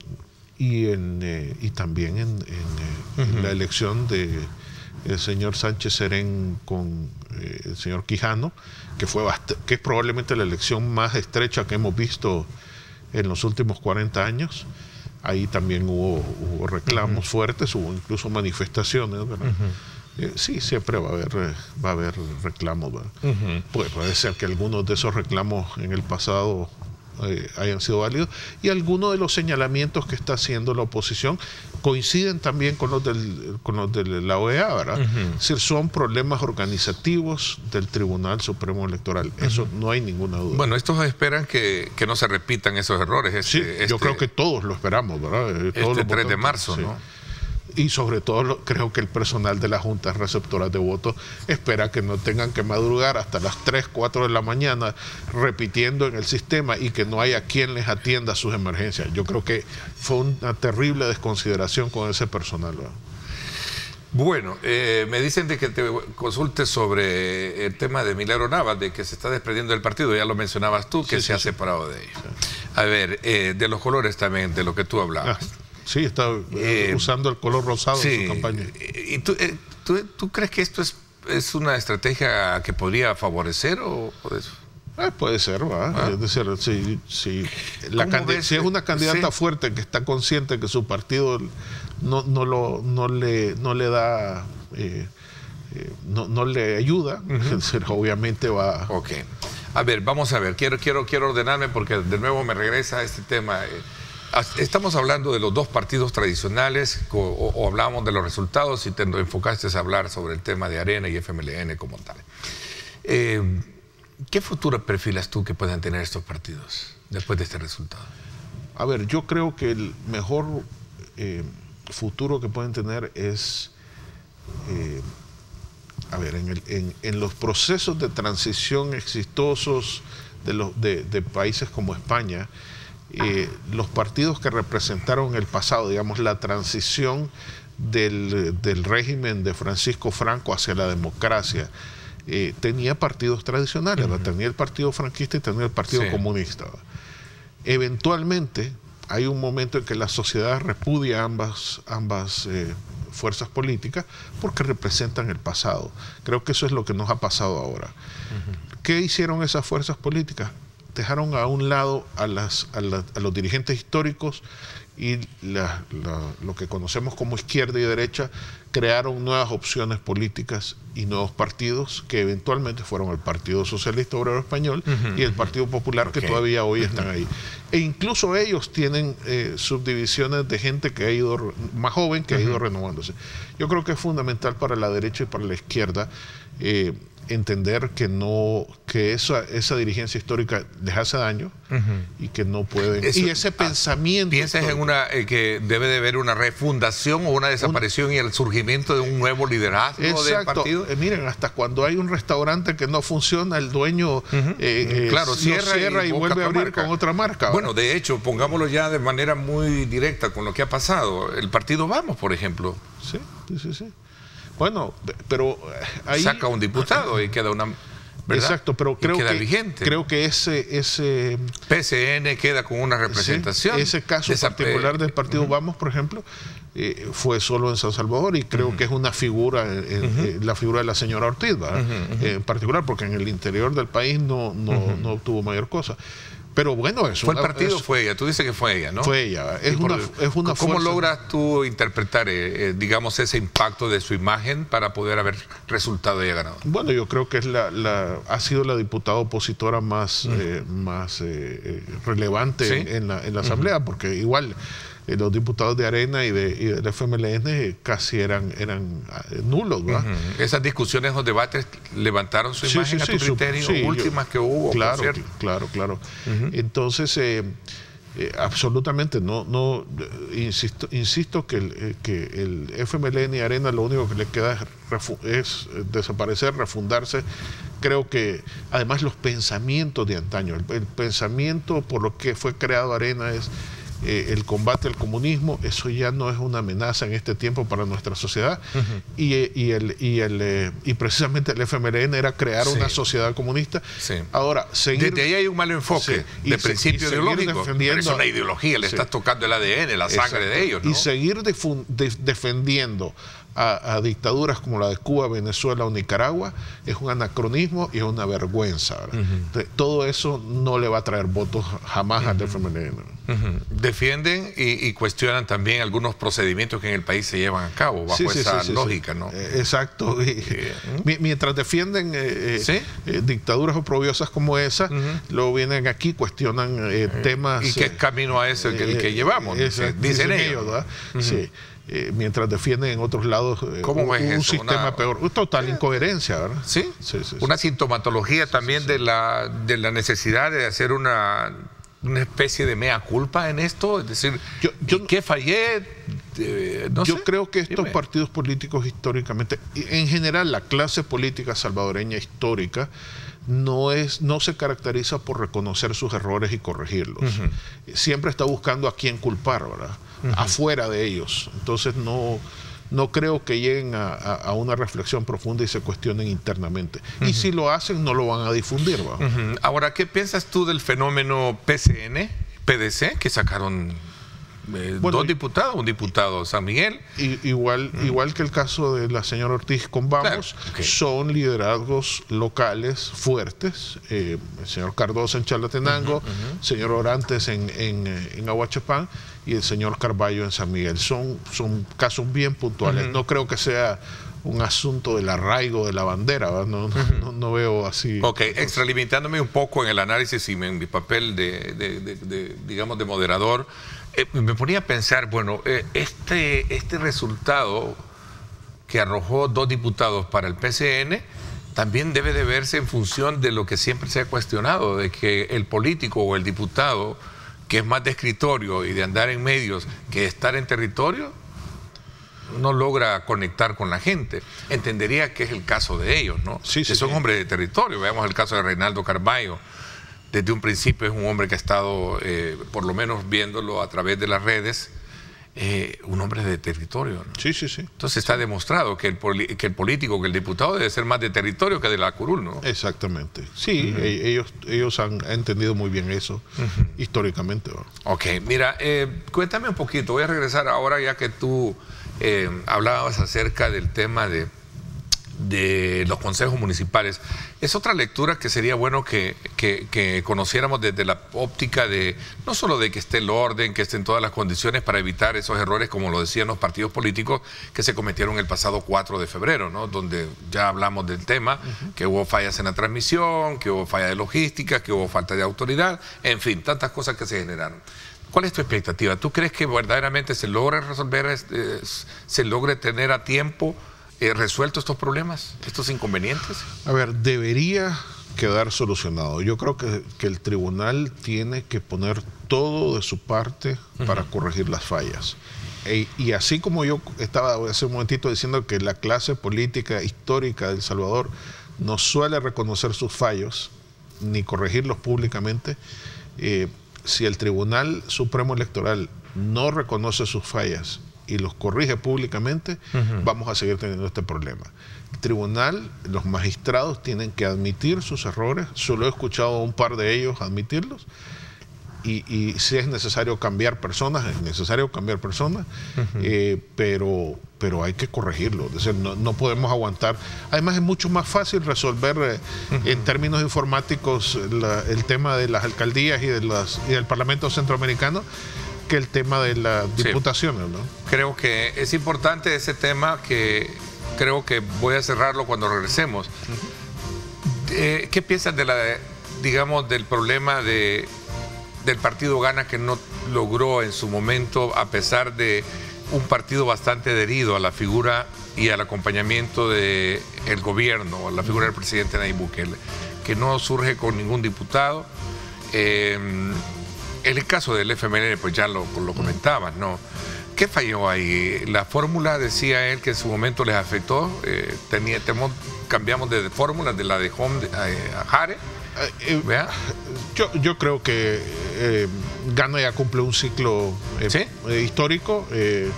y, en, eh, y también en, en, uh-huh. en la elección de el señor Sánchez Serén con eh, el señor Quijano, que, fue bast- que es probablemente la elección más estrecha que hemos visto en los últimos cuarenta años. Ahí también hubo, hubo reclamos uh-huh. fuertes, hubo incluso manifestaciones, ¿verdad? Uh-huh. Eh, sí, siempre va a haber, eh, va a haber reclamos, ¿verdad? Uh-huh. Puede, puede ser que algunos de esos reclamos en el pasado eh, hayan sido válidos, y algunos de los señalamientos que está haciendo la oposición coinciden también con los, del, con los de la O E A, ¿verdad? Uh-huh. Es decir, son problemas organizativos del Tribunal Supremo Electoral. Uh-huh. Eso no hay ninguna duda. Bueno, estos esperan que, que no se repitan esos errores. Este, sí, este, yo creo que todos lo esperamos, ¿verdad? Todos este tres de marzo, sí. ¿no? Y sobre todo lo, creo que el personal de las juntas receptoras de votos espera que no tengan que madrugar hasta las tres, cuatro de la mañana repitiendo en el sistema y que no haya quien les atienda sus emergencias. Yo creo que fue una terrible desconsideración con ese personal, ¿verdad? Bueno, eh, me dicen de que te consultes sobre el tema de Milagro Navas, de que se está desprendiendo del partido, ya lo mencionabas tú, que sí, se sí, ha sí. separado de ellos. A ver, eh, de los colores también, de lo que tú hablabas. Ah, sí, está eh, usando el color rosado sí, en su campaña. ¿Y tú, eh, tú, tú crees que esto es, es una estrategia que podría favorecer o, o eso? Eh, puede ser, ¿va? ¿Ah? Es decir, si, si, la ves? si es una candidata Sí. fuerte que está consciente que su partido no, no, lo, no, le, no le da, eh, eh, no, no le ayuda, uh-huh. es decir, obviamente va... Ok. A ver, vamos a ver, quiero, quiero, quiero ordenarme porque de nuevo me regresa a este tema. Estamos hablando de los dos partidos tradicionales o, o hablamos de los resultados y te enfocaste a hablar sobre el tema de Arena y F M L N como tal. Eh, ¿Qué futuro perfilas tú que puedan tener estos partidos después de este resultado? A ver, yo creo que el mejor eh, futuro que pueden tener es, eh, a ver, en, el, en, en los procesos de transición exitosos de, los, de, de países como España, eh, los partidos que representaron el pasado, digamos, la transición del, del régimen de Francisco Franco hacia la democracia, Eh, tenía partidos tradicionales, uh-huh. tenía el partido franquista y tenía el partido sí. comunista. Eventualmente hay un momento en que la sociedad repudia ambas, ambas eh, fuerzas políticas porque representan el pasado. Creo que eso es lo que nos ha pasado ahora. Uh-huh. ¿Qué hicieron esas fuerzas políticas? Dejaron a un lado a, las, a, la, a los dirigentes históricos y la, la, lo que conocemos como izquierda y derecha, crearon nuevas opciones políticas y nuevos partidos que eventualmente fueron el Partido Socialista Obrero Español uh-huh, y el Partido Popular, okay. que todavía hoy uh-huh. están ahí. E incluso ellos tienen eh, subdivisiones de gente que ha ido, más joven, que uh-huh. ha ido renovándose. Yo creo que es fundamental para la derecha y para la izquierda eh, entender que no que esa, esa dirigencia histórica les hace daño uh-huh. y que no pueden... Eso, y ese pensamiento... ¿Piensas en una eh, que debe de haber una refundación o una desaparición un, y el surgimiento de un nuevo liderazgo exacto. del partido? Eh, miren, hasta cuando hay un restaurante que no funciona, el dueño uh-huh. eh, claro, cierra, cierra y, y vuelve a abrir marca. con otra marca. Bueno, ¿verdad? De hecho, pongámoslo ya de manera muy directa con lo que ha pasado. El partido Vamos, por ejemplo. Sí, sí, sí. sí. Bueno, pero ahí... saca un diputado y queda una... ¿verdad? Exacto, pero creo queda que, vigente. creo que ese... ese P C N queda con una representación. Sí, ese caso Esa, particular del partido uh-huh. Vamos, por ejemplo, eh, fue solo en San Salvador y creo uh-huh. que es una figura, eh, uh-huh. eh, la figura de la señora Ortiz, ¿verdad? Uh-huh. Uh-huh. Eh, en particular, porque en el interior del país no, no, uh-huh. no obtuvo mayor cosa. Pero bueno, eso fue el partido, es, fue ella. Tú dices que fue ella, ¿no? Fue ella. Es una, el, es una ¿Cómo fuerza. logras tú interpretar, eh, eh, digamos, ese impacto de su imagen para poder haber resultado ella ganadora? Bueno, yo creo que es la, la ha sido la diputada opositora más, uh-huh. eh, más eh, relevante ¿sí? en, en la, en la asamblea, uh-huh. porque igual eh, los diputados de Arena y, de, y del F M L N casi eran, eran nulos, ¿verdad? Uh-huh. Esas discusiones o debates levantaron su sí, imagen sí, a tu sí, criterio, sí, últimas yo, que hubo, claro, por cierto. Claro, claro. Uh-huh. Entonces, eh, eh, absolutamente, no, no insisto, insisto que, el, que el F M L N y Arena lo único que le queda es, refu es desaparecer, refundarse. Creo que además los pensamientos de antaño, el, el pensamiento por lo que fue creado Arena es Eh, el combate al comunismo, eso ya no es una amenaza en este tiempo para nuestra sociedad. Uh-huh. y, y, el, y, el, eh, y precisamente el F M L N era crear sí. una sociedad comunista. Sí. Ahora, seguir... Desde ahí hay un mal enfoque sí. de y principio se, ideológico. Pero es una ideología, le sí. estás tocando el A D N, la Exacto. sangre de ellos, ¿no? Y seguir de, de, defendiendo a, a dictaduras como la de Cuba, Venezuela o Nicaragua es un anacronismo y es una vergüenza. Uh-huh. Todo eso no le va a traer votos jamás uh-huh. al F M L N. Uh-huh. Defienden y, y cuestionan también algunos procedimientos que en el país se llevan a cabo bajo sí, sí, esa sí, lógica, sí. ¿no? Eh, exacto. Y, mientras defienden eh, ¿Sí? eh, dictaduras oprobiosas como esa, uh-huh. luego vienen aquí, cuestionan eh, uh-huh. temas... ¿Y qué camino a ese eh, el que llevamos? Eh, dicen, dicen ellos. ¿verdad? Uh-huh. Sí. Eh, mientras defienden en otros lados eh, ¿Cómo un, ves un eso? sistema una, peor, total eh, incoherencia, ¿verdad? ¿Sí? Sí, sí, sí. Una sintomatología sí, también sí, sí. De, la, de la necesidad de hacer una, una especie de mea culpa en esto, es decir, yo, yo, ¿qué fallé? Eh, no yo sé. creo que estos Dime. partidos políticos históricamente, en general la clase política salvadoreña histórica, no es no se caracteriza por reconocer sus errores y corregirlos. Uh-huh. Siempre está buscando a quién culpar, ¿verdad? Uh-huh. Afuera de ellos. Entonces no no creo que lleguen a, a, a una reflexión profunda y se cuestionen internamente. Uh-huh. Y si lo hacen, no lo van a difundir. ¿Va? Uh-huh. Ahora, ¿qué piensas tú del fenómeno P C N, P D C, que sacaron eh, bueno, dos diputados, un diputado San Miguel? Y, igual, uh-huh. igual que el caso de la señora Ortiz con Vamos, claro. okay. son liderazgos locales fuertes. Eh, el señor Cardosa en Chalatenango, uh-huh, uh-huh. señor Orantes en, en, en Ahuachapán y el señor Carballo en San Miguel. Son, son casos bien puntuales. Uh-huh. No creo que sea un asunto del arraigo de la bandera, ¿verdad? No, uh-huh. no, no veo así. Ok, extralimitándome un poco en el análisis y en mi papel de, de, de, de digamos, de moderador, eh, me ponía a pensar, bueno, eh, este, este resultado que arrojó dos diputados para el P C N también debe de verse en función de lo que siempre se ha cuestionado, de que el político o el diputado, que es más de escritorio y de andar en medios que estar en territorio, no logra conectar con la gente. Entendería que es el caso de ellos, ¿no? Sí, sí, que son sí. hombres de territorio. Veamos el caso de Reinaldo Carballo. Desde un principio es un hombre que ha estado, eh, por lo menos viéndolo a través de las redes, eh, un hombre de territorio, ¿no? Sí, sí, sí. Entonces está demostrado que el, que el político, que el diputado debe ser más de territorio que de la curul, ¿no? Exactamente. Sí, uh-huh. e ellos, ellos han entendido muy bien eso uh-huh. históricamente, ¿no? Ok, mira, eh, cuéntame un poquito. Voy a regresar ahora ya que tú Eh, hablabas acerca del tema de, de los consejos municipales. Es otra lectura que sería bueno que, que, que conociéramos desde la óptica de no solo de que esté el orden, que estén todas las condiciones para evitar esos errores, como lo decían los partidos políticos, que se cometieron el pasado cuatro de febrero, ¿no? Donde ya hablamos del tema, uh-huh. que hubo fallas en la transmisión, que hubo falla de logística, que hubo falta de autoridad, en fin, tantas cosas que se generaron. ¿Cuál es tu expectativa? ¿Tú crees que verdaderamente se logre resolver, eh, se logre tener a tiempo eh, resueltos estos problemas, estos inconvenientes? A ver, debería quedar solucionado. Yo creo que, que el tribunal tiene que poner todo de su parte uh-huh. para corregir las fallas. E, y así como yo estaba hace un momentito diciendo que la clase política histórica de El Salvador no suele reconocer sus fallos ni corregirlos públicamente, eh, si el Tribunal Supremo Electoral no reconoce sus fallas y los corrige públicamente, uh-huh. vamos a seguir teniendo este problema. El tribunal, los magistrados tienen que admitir sus errores. Solo he escuchado a un par de ellos admitirlos. Y, y si es necesario cambiar personas, es necesario cambiar personas, uh-huh. eh, pero, pero hay que corregirlo. Es decir, no, no podemos aguantar. Además, es mucho más fácil resolver eh, uh-huh. en términos informáticos la, el tema de las alcaldías y, de las, y del Parlamento Centroamericano que el tema de las diputaciones, sí. ¿no? Creo que es importante ese tema, que creo que voy a cerrarlo cuando regresemos. Uh-huh. eh, ¿Qué piensas de la, digamos, del problema de del partido Gana, que no logró en su momento, a pesar de un partido bastante adherido a la figura y al acompañamiento del gobierno, a la figura del presidente Nayib Bukele, que no surge con ningún diputado? Eh, en el caso del F M L N, pues ya lo, lo comentabas, ¿no? ¿Qué falló ahí? La fórmula, decía él, que en su momento les afectó. Eh, tenía, tenemos, cambiamos de fórmula, de la de Home de, a, a Jare. Eh, eh, yo, yo creo que eh, Gana ya cumple un ciclo eh, ¿Sí? eh, histórico eh,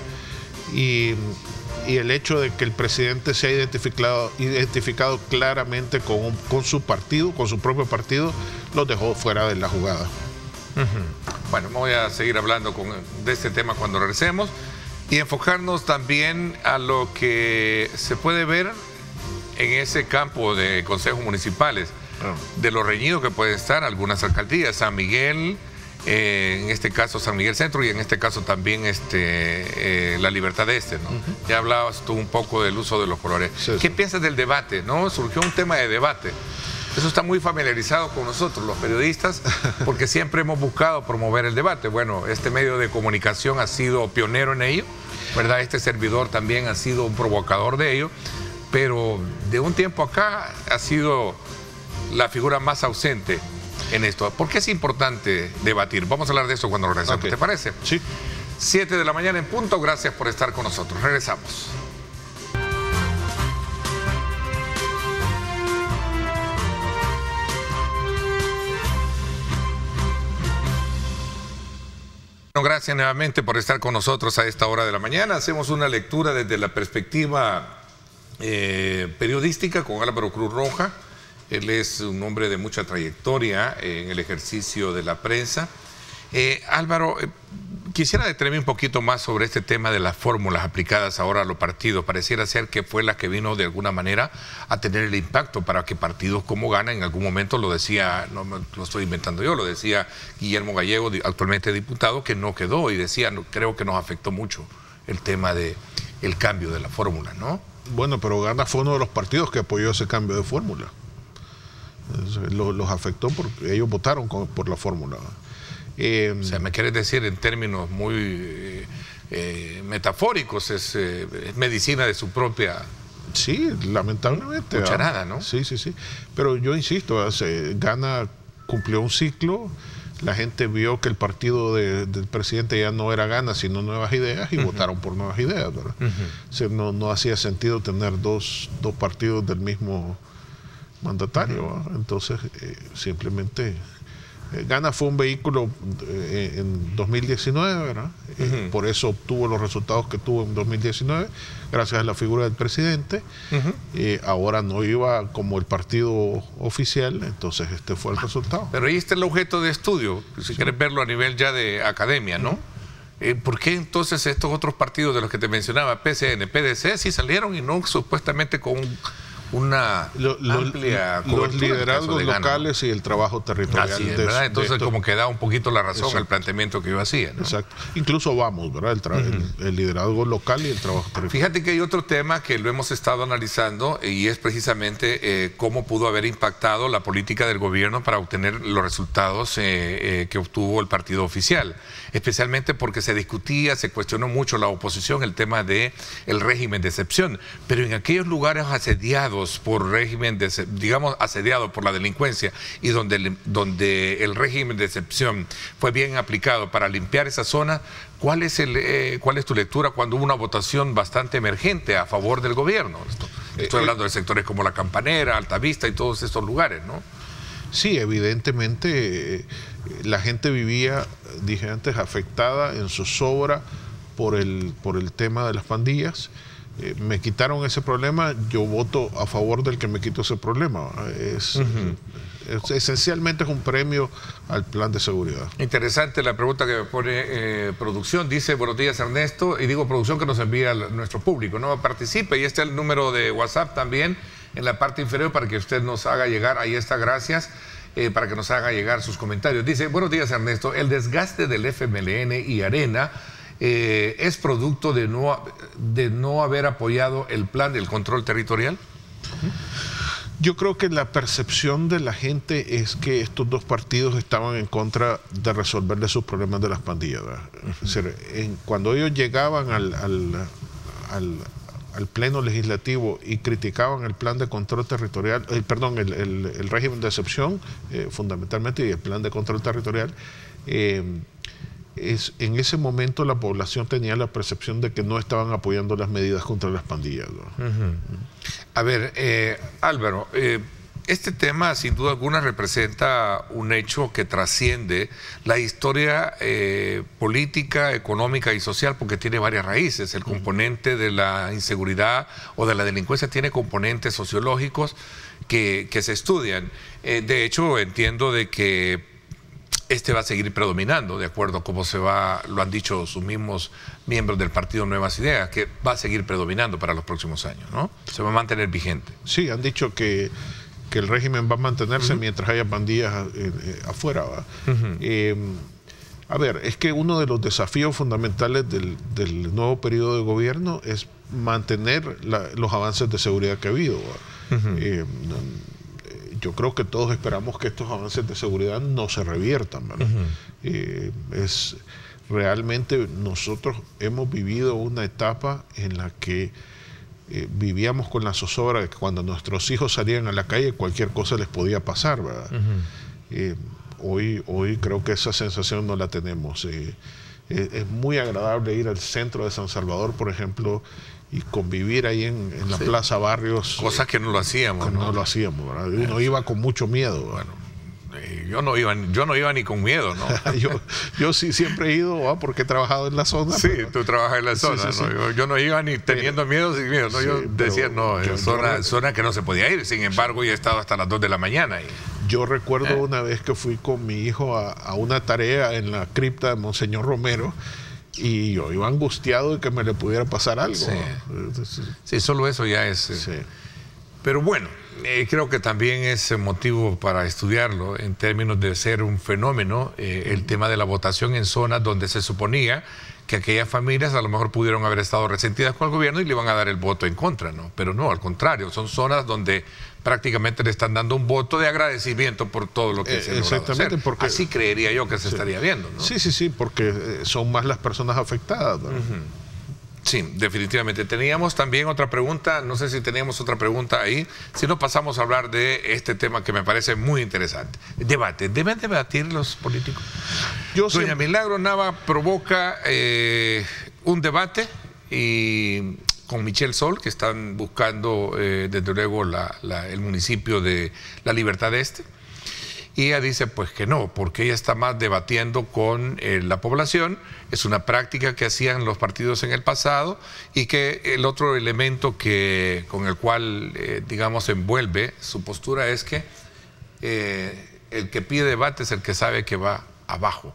y, y el hecho de que el presidente se ha identificado, identificado claramente con, con su partido, con su propio partido, los dejó fuera de la jugada. Uh-huh. Bueno, voy a seguir hablando con, de este tema cuando regresemos y enfocarnos también a lo que se puede ver en ese campo de consejos municipales, de lo reñido que pueden estar algunas alcaldías, San Miguel, eh, en este caso San Miguel Centro y en este caso también este, eh, la Libertad Este, ¿no? Uh-huh. Ya hablabas tú un poco del uso de los colores. Sí, ¿Qué sí. piensas del debate? ¿No? Surgió un tema de debate. Eso está muy familiarizado con nosotros, los periodistas, porque siempre hemos buscado promover el debate. Bueno, este medio de comunicación ha sido pionero en ello, ¿verdad? Este servidor también ha sido un provocador de ello, pero de un tiempo acá ha sido la figura más ausente en esto. ¿Por qué es importante debatir? Vamos a hablar de eso cuando regresemos. Okay. ¿Te parece? Sí. Siete de la mañana en punto. Gracias por estar con nosotros. Regresamos. Bueno, gracias nuevamente por estar con nosotros a esta hora de la mañana. Hacemos una lectura desde la perspectiva eh, periodística con Álvaro Cruz Roja. Él es un hombre de mucha trayectoria en el ejercicio de la prensa. Eh, Álvaro, eh, quisiera detenerme un poquito más sobre este tema de las fórmulas aplicadas ahora a los partidos. Pareciera ser que fue la que vino de alguna manera a tener el impacto para que partidos como Gana, en algún momento lo decía, no me, lo estoy inventando yo, lo decía Guillermo Gallego, actualmente diputado, que no quedó y decía, no, creo que nos afectó mucho el tema de el cambio de la fórmula, ¿no? Bueno, pero Gana fue uno de los partidos que apoyó ese cambio de fórmula. Los, los afectó porque ellos votaron con, por la fórmula. Eh, o sea, me quieres decir en términos muy eh, eh, metafóricos, es, eh, es medicina de su propia... Sí, lamentablemente. Cucharada, ¿no? Sí, sí, sí. Pero yo insisto, hace, Gana cumplió un ciclo, la gente vio que el partido de, del presidente ya no era Gana, sino Nuevas Ideas, y uh-huh. votaron por Nuevas Ideas, ¿verdad? Uh-huh. O sea, no, no hacía sentido tener dos, dos partidos del mismo mandatario, uh-huh. Entonces, eh, simplemente... Gana fue un vehículo eh, en dos mil diecinueve, ¿verdad? Uh-huh. eh, por eso obtuvo los resultados que tuvo en dos mil diecinueve, gracias a la figura del presidente. Uh-huh. eh, ahora no iba como el partido oficial, entonces este fue el resultado. Pero ahí está el objeto de estudio, si sí. quieres verlo a nivel ya de academia, ¿no? Uh-huh. eh, ¿Por qué entonces estos otros partidos de los que te mencionaba, P C N, P D C, sí salieron y no supuestamente con un... una lo, lo, amplia los liderazgos locales y el trabajo territorial? Así es, ¿verdad? De, entonces de esto, como que da un poquito la razón exacto. al planteamiento que yo hacía, ¿no? Exacto. Incluso vamos, ¿verdad? El, uh-huh. el, el liderazgo local y el trabajo territorial. Fíjate que hay otro tema que lo hemos estado analizando y es precisamente eh, cómo pudo haber impactado la política del gobierno para obtener los resultados eh, eh, que obtuvo el partido oficial, especialmente porque se discutía, se cuestionó mucho la oposición el tema de el régimen de excepción, pero en aquellos lugares asediados por régimen de, digamos, asediado por la delincuencia y donde, donde el régimen de excepción fue bien aplicado para limpiar esa zona, ¿cuál es, el, eh, cuál es tu lectura cuando hubo una votación bastante emergente a favor del gobierno? Esto, estoy hablando de sectores como La Campanera, Altavista y todos estos lugares, ¿no? Sí, evidentemente eh, la gente vivía, dije antes, afectada en su sobra por el, por el tema de las pandillas. Eh, me quitaron ese problema, yo voto a favor del que me quitó ese problema. Es, uh-huh. es, esencialmente es un premio al plan de seguridad. Interesante la pregunta que me pone eh, producción. Dice, buenos días Ernesto, y digo producción que nos envía a nuestro público, ¿no? Participe, y está el número de WhatsApp también en la parte inferior para que usted nos haga llegar, ahí está, gracias, eh, para que nos haga llegar sus comentarios. Dice, buenos días Ernesto, el desgaste del F M L N y Arena Eh, ¿es producto de no, de no haber apoyado el plan del control territorial? Yo creo que la percepción de la gente es que estos dos partidos estaban en contra de resolverle sus problemas de las pandillas. Uh-huh. Es decir, en, cuando ellos llegaban al, al, al, al pleno legislativo y criticaban el plan de control territorial, eh, perdón, el, el, el régimen de excepción, eh, fundamentalmente, y el plan de control territorial, eh, Es, en ese momento la población tenía la percepción de que no estaban apoyando las medidas contra las pandillas, ¿no? Uh-huh. A ver, eh, Álvaro, eh, este tema sin duda alguna representa un hecho que trasciende la historia eh, política, económica y social, porque tiene varias raíces. El componente de la inseguridad o de la delincuencia tiene componentes sociológicos que, que se estudian. Eh, de hecho, entiendo de que este va a seguir predominando, de acuerdo a cómo se va, lo han dicho sus mismos miembros del partido Nuevas Ideas, que va a seguir predominando para los próximos años, ¿no? Se va a mantener vigente. Sí, han dicho que, que el régimen va a mantenerse uh-huh. mientras haya pandillas eh, eh, afuera. Uh-huh. eh, a ver, es que uno de los desafíos fundamentales del, del nuevo periodo de gobierno es mantener la, los avances de seguridad que ha habido. Uh-huh. eh, Yo creo que todos esperamos que estos avances de seguridad no se reviertan, ¿verdad? Uh-huh. eh, es realmente nosotros hemos vivido una etapa en la que eh, vivíamos con la zozobra de que cuando nuestros hijos salían a la calle cualquier cosa les podía pasar, ¿verdad? Uh-huh. eh, hoy, hoy creo que esa sensación no la tenemos. Eh, eh, es muy agradable ir al centro de San Salvador, por ejemplo, y convivir ahí en, en la sí. Plaza Barrios. Cosas que no lo hacíamos. Que no, no lo hacíamos, ¿verdad? Uno iba con mucho miedo. Bueno, yo no iba, yo no iba ni con miedo, ¿no? yo, yo sí siempre he ido, ¿va? Porque he trabajado en la zona. Sí, pero... tú trabajas en la zona, sí, sí, ¿no? sí. Yo, yo no iba ni teniendo pero, miedo sin miedo, ¿no? Sí, yo decía, no, yo, zona, yo... zona que no se podía ir. Sin embargo, yo he estado hasta las dos de la mañana. Y... Yo recuerdo eh. una vez que fui con mi hijo a, a una tarea en la cripta de Monseñor Romero y yo iba angustiado de que me le pudiera pasar algo. Sí, sí solo eso ya es... Sí. Pero bueno, eh, creo que también es motivo para estudiarlo en términos de ser un fenómeno, eh, el tema de la votación en zonas donde se suponía que aquellas familias a lo mejor pudieron haber estado resentidas con el gobierno y le iban a dar el voto en contra, ¿no? Pero no, al contrario, son zonas donde prácticamente le están dando un voto de agradecimiento por todo lo que eh, se ha logrado hacer. Porque así creería yo que se sí. estaría viendo, ¿no? Sí, sí, sí, porque son más las personas afectadas, ¿no? Uh-huh. Sí, definitivamente. Teníamos también otra pregunta, no sé si teníamos otra pregunta ahí, si no pasamos a hablar de este tema que me parece muy interesante. Debate, ¿deben debatir los políticos? Yo Doña siempre... Milagro Nava provoca eh, un debate y con Michelle Sol, que están buscando eh, desde luego la, la, el municipio de La Libertad Este. Y ella dice pues que no, porque ella está más debatiendo con eh, la población. Es una práctica que hacían los partidos en el pasado y que el otro elemento que, con el cual, eh, digamos, envuelve su postura es que eh, el que pide debate es el que sabe que va abajo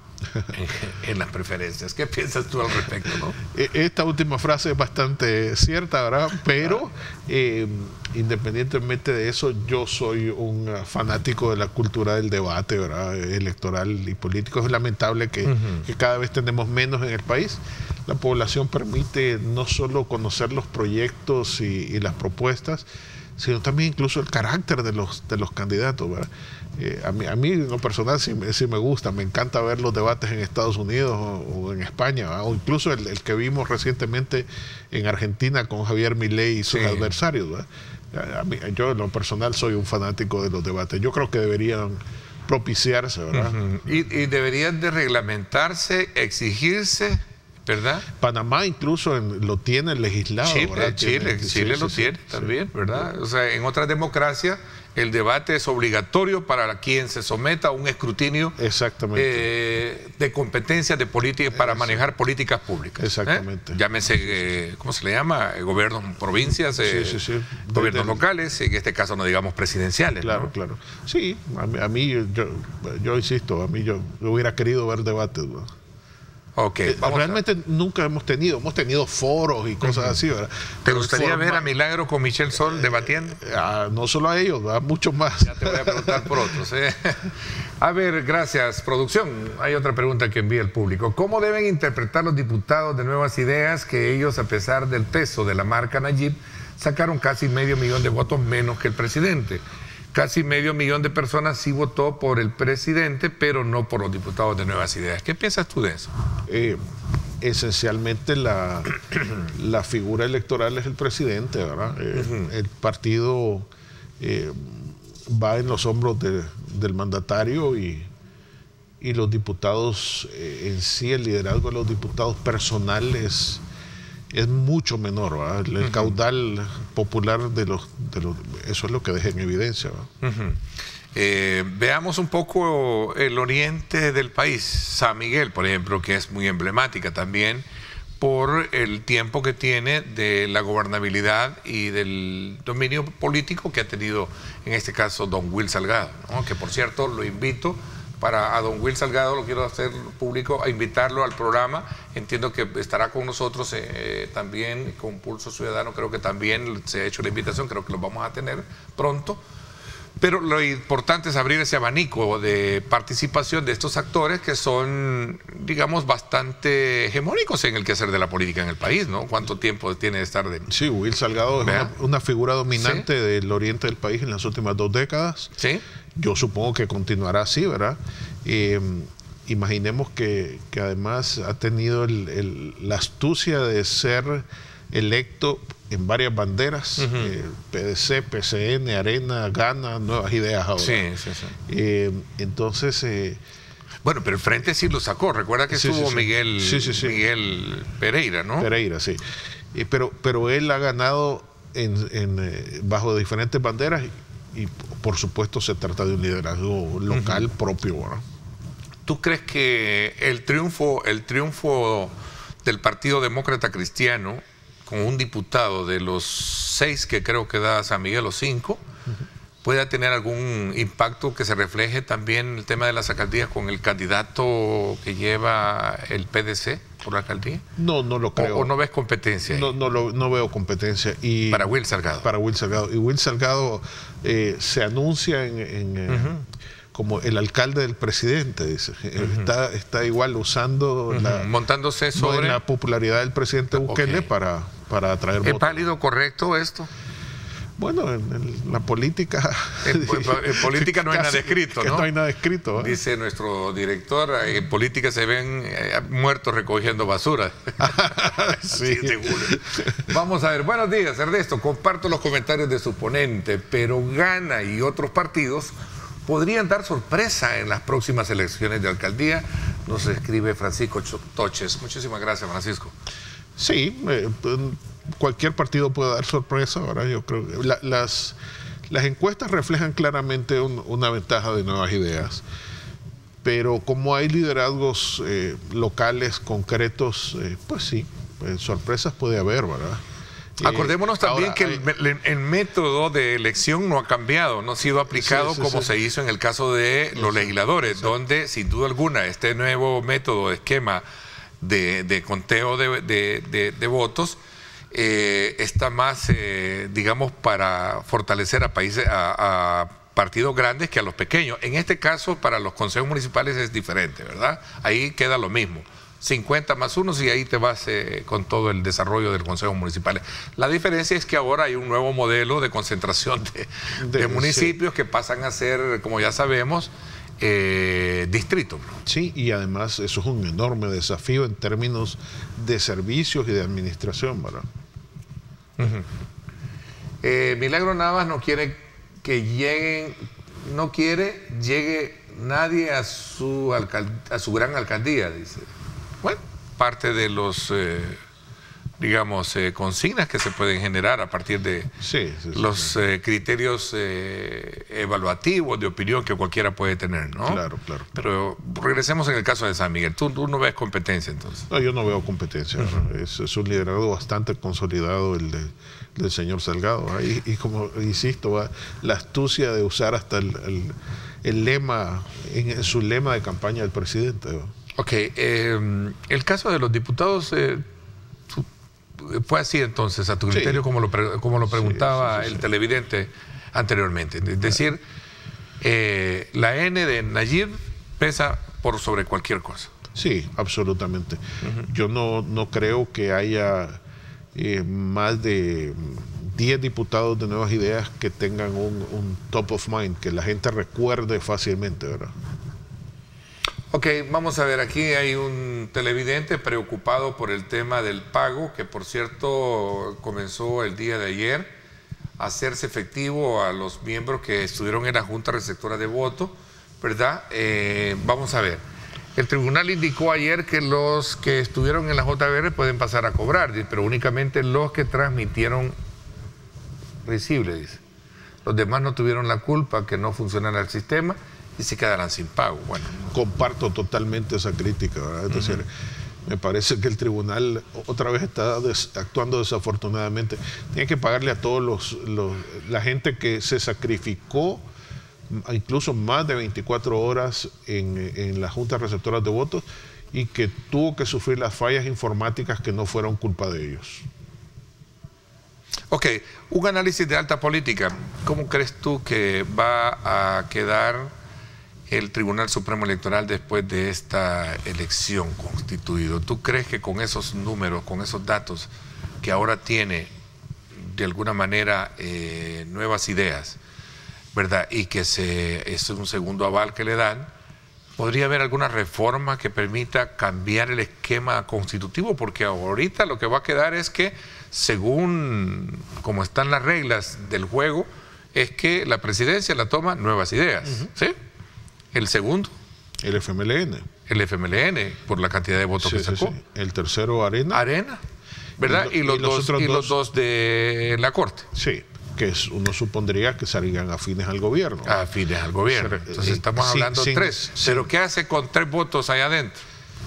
en, en las preferencias. ¿Qué piensas tú al respecto, no? Esta última frase es bastante cierta, ¿verdad? Pero eh, independientemente de eso, yo soy un fanático de la cultura del debate, ¿verdad? Electoral y político. Es lamentable que, uh-huh. que cada vez tenemos menos en el país. La población permite no solo conocer los proyectos y, y las propuestas, sino también incluso el carácter de los, de los candidatos, ¿verdad? Eh, a, mí, a mí, en lo personal, sí, sí me gusta, me encanta ver los debates en Estados Unidos o, o en España, ¿verdad? O incluso el, el que vimos recientemente en Argentina con Javier Milei y sus sí. adversarios, ¿verdad? A mí, yo, en lo personal, soy un fanático de los debates. Yo creo que deberían propiciarse, ¿verdad? Uh-huh. y, y deberían de reglamentarse, exigirse, ¿verdad? Panamá incluso en, lo tiene legislado, Chile, ¿verdad? Chile, Tiene, Chile sí, lo sí, tiene sí, también, sí. ¿verdad? O sea, en otras democracias el debate es obligatorio para quien se someta a un escrutinio Exactamente. Eh, de competencias de política para Exacto. manejar políticas públicas. Exactamente. ¿eh? Llámese, eh, ¿cómo se le llama? Gobiernos, provincias, eh, sí, sí, sí. gobiernos Desde locales, en este caso no digamos presidenciales. Claro, ¿no? claro. Sí, a mí, a mí yo, yo insisto, a mí yo, yo hubiera querido ver debates, ¿no? Okay, vamos Realmente a... nunca hemos tenido, hemos tenido foros y cosas uh-huh. así, ¿verdad? ¿Te gustaría Forma... ver a Milagro con Michelle Sol debatiendo? Eh, a, no solo a ellos, a muchos más. Ya te voy a preguntar por otros. ¿eh? A ver, gracias, producción. Hay otra pregunta que envía el público. ¿Cómo deben interpretar los diputados de Nuevas Ideas que ellos, a pesar del peso de la marca Nayib, sacaron casi medio millón de votos menos que el presidente? Casi medio millón de personas sí votó por el presidente, pero no por los diputados de Nuevas Ideas. ¿Qué piensas tú de eso? Eh, esencialmente la, la figura electoral es el presidente, ¿verdad? Eh, uh-huh. El partido eh, va en los hombros de, del mandatario y, y los diputados eh, en sí, el liderazgo de los diputados personales es mucho menor, ¿verdad? El uh-huh. caudal popular de los, de los... Eso es lo que deja en evidencia, ¿verdad? Uh-huh. eh, veamos un poco el oriente del país. San Miguel, por ejemplo, que es muy emblemática también por el tiempo que tiene de la gobernabilidad y del dominio político que ha tenido, en este caso, don Will Salgado, ¿no? Que, por cierto, lo invito... Para a don Will Salgado, lo quiero hacer público, a invitarlo al programa. Entiendo que estará con nosotros eh, también con Pulso Ciudadano. Creo que también se ha hecho la invitación, creo que lo vamos a tener pronto. Pero lo importante es abrir ese abanico de participación de estos actores que son, digamos, bastante hegemónicos en el quehacer de la política en el país, ¿no? ¿Cuánto tiempo tiene de estar de...? Sí, Will Salgado es una, una figura dominante ¿Sí? del oriente del país en las últimas dos décadas. Sí. Yo supongo que continuará así, ¿verdad? Eh, imaginemos que, que además ha tenido el, el, la astucia de ser electo en varias banderas, uh-huh. eh, P D C, P C N, Arena, Gana, Nuevas Ideas ahora. Sí, sí, sí. Eh, entonces... Eh, bueno, pero el Frente sí lo sacó. Recuerda que sí, estuvo sí, sí. Miguel, sí, sí, sí. Miguel Pereira, ¿no? Pereira, sí. Eh, pero, pero él ha ganado en, en, eh, bajo diferentes banderas y por supuesto se trata de un liderazgo local uh-huh. propio, ¿no? ¿Tú crees que el triunfo, el triunfo del Partido Demócrata Cristiano con un diputado de los seis que creo que da San Miguel, los cinco, uh-huh. pueda tener algún impacto que se refleje también en el tema de las alcaldías con el candidato que lleva el P D C por la alcaldía? No, no lo creo. ¿O, o no ves competencia? No, no, lo, no veo competencia. Y para Will Salgado. Para Will Salgado. Y Will Salgado eh, se anuncia en, en, uh-huh. eh, como el alcalde del presidente, dice. Uh-huh. Está, está igual usando uh-huh. la, montándose sobre la popularidad del presidente Bukele okay. para, para atraer votos. ¿Es válido, correcto esto? Bueno, en, en la política... En, en política no hay nada escrito, ¿no? No hay nada escrito. ¿eh? Dice nuestro director, en política se ven eh, muertos recogiendo basura. Sí. Sí, seguro. Vamos a ver, buenos días, Ernesto. Comparto los comentarios de su ponente, pero Gana y otros partidos podrían dar sorpresa en las próximas elecciones de alcaldía. Nos escribe Francisco Toches. Muchísimas gracias, Francisco. Sí, eh, cualquier partido puede dar sorpresa. Ahora yo creo que la, las, las encuestas reflejan claramente un, una ventaja de Nuevas Ideas, pero como hay liderazgos eh, locales concretos, eh, pues sí, pues sorpresas puede haber, ¿verdad? Acordémonos también Ahora, que hay... el, el método de elección no ha cambiado, no ha sido aplicado sí, sí, como sí. se hizo en el caso de los sí, legisladores, sí. donde sin duda alguna este nuevo método, esquema de, de conteo de, de, de, de votos eh, está más, eh, digamos, para fortalecer a países, a, a partidos grandes que a los pequeños. En este caso, para los consejos municipales es diferente, ¿verdad? Ahí queda lo mismo. cincuenta más unos y ahí te vas eh, con todo el desarrollo del Consejo Municipal. La diferencia es que ahora hay un nuevo modelo de concentración de, de, de municipios sí. que pasan a ser, como ya sabemos, eh, distritos. Sí, y además eso es un enorme desafío en términos de servicios y de administración, ¿verdad? Uh-huh. eh, Milagro Navas no quiere que lleguen, no quiere llegue nadie a su, a su gran alcaldía, dice. Bueno, parte de los, eh, digamos, eh, consignas que se pueden generar a partir de sí, sí, sí, los sí. Eh, criterios eh, evaluativos de opinión que cualquiera puede tener, ¿no? Claro, claro. Pero regresemos en el caso de San Miguel. ¿Tú, tú no ves competencia entonces? No, yo no veo competencia. Uh-huh. es, es un liderazgo bastante consolidado el de, del señor Salgado. ¿eh? Y, y como insisto, ¿va? la astucia de usar hasta el, el, el lema, en, en su lema de campaña del presidente. ¿va? Ok, eh, el caso de los diputados eh, fue así entonces, a tu criterio, sí. como, lo pre como lo preguntaba sí, sí, sí, el sí. televidente anteriormente. Es decir, eh, la N de Nayib pesa por sobre cualquier cosa. Sí, absolutamente. Uh-huh. Yo no, no creo que haya eh, más de diez diputados de Nuevas Ideas que tengan un, un top of mind, que la gente recuerde fácilmente, ¿verdad? Ok, vamos a ver, aquí hay un televidente preocupado por el tema del pago, que por cierto comenzó el día de ayer a hacerse efectivo a los miembros que estuvieron en la Junta Receptora de Voto, ¿verdad? Eh, vamos a ver, el tribunal indicó ayer que los que estuvieron en la J B R pueden pasar a cobrar, pero únicamente los que transmitieron recible, dice. Los demás no tuvieron la culpa que no funcionara el sistema y se quedarán sin pago. Bueno, comparto totalmente esa crítica, ¿verdad? Es decir, uh-huh. me parece que el tribunal otra vez está des actuando desafortunadamente. Tiene que pagarle a todos los, los la gente que se sacrificó incluso más de veinticuatro horas en, en las juntas receptoras de votos y que tuvo que sufrir las fallas informáticas que no fueron culpa de ellos. Ok, un análisis de alta política. ¿Cómo crees tú que va a quedar el Tribunal Supremo Electoral después de esta elección constituido? ¿Tú crees que con esos números, con esos datos que ahora tiene de alguna manera eh, nuevas ideas, ¿verdad? Y que se, es un segundo aval que le dan, podría haber alguna reforma que permita cambiar el esquema constitutivo? Porque ahorita lo que va a quedar es que, según como están las reglas del juego, es que la presidencia la toma Nuevas Ideas, uh-huh. ¿sí? El segundo, el F M L N. El F M L N, por la cantidad de votos sí, que sacó. Sí, sí. El tercero, Arena. Arena, ¿verdad? Y, lo, y, los, y, los, dos, y los dos de la Corte. Sí. que es, uno supondría que serían afines al gobierno. Afines al gobierno. Entonces eh, estamos sin, hablando de sin, tres. Sin, ¿Pero qué hace con tres votos allá adentro?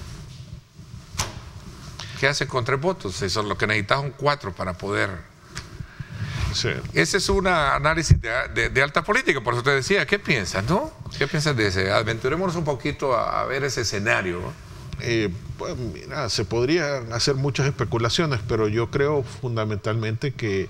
¿Qué hace con tres votos? Eso es lo que necesitas, son cuatro para poder... Sí. Ese es un análisis de, de, de alta política, por eso te decía, ¿qué piensas, no? ¿Qué piensas de ese? Aventurémonos un poquito a, a ver ese escenario. Eh, pues mira, se podrían hacer muchas especulaciones, pero yo creo fundamentalmente que,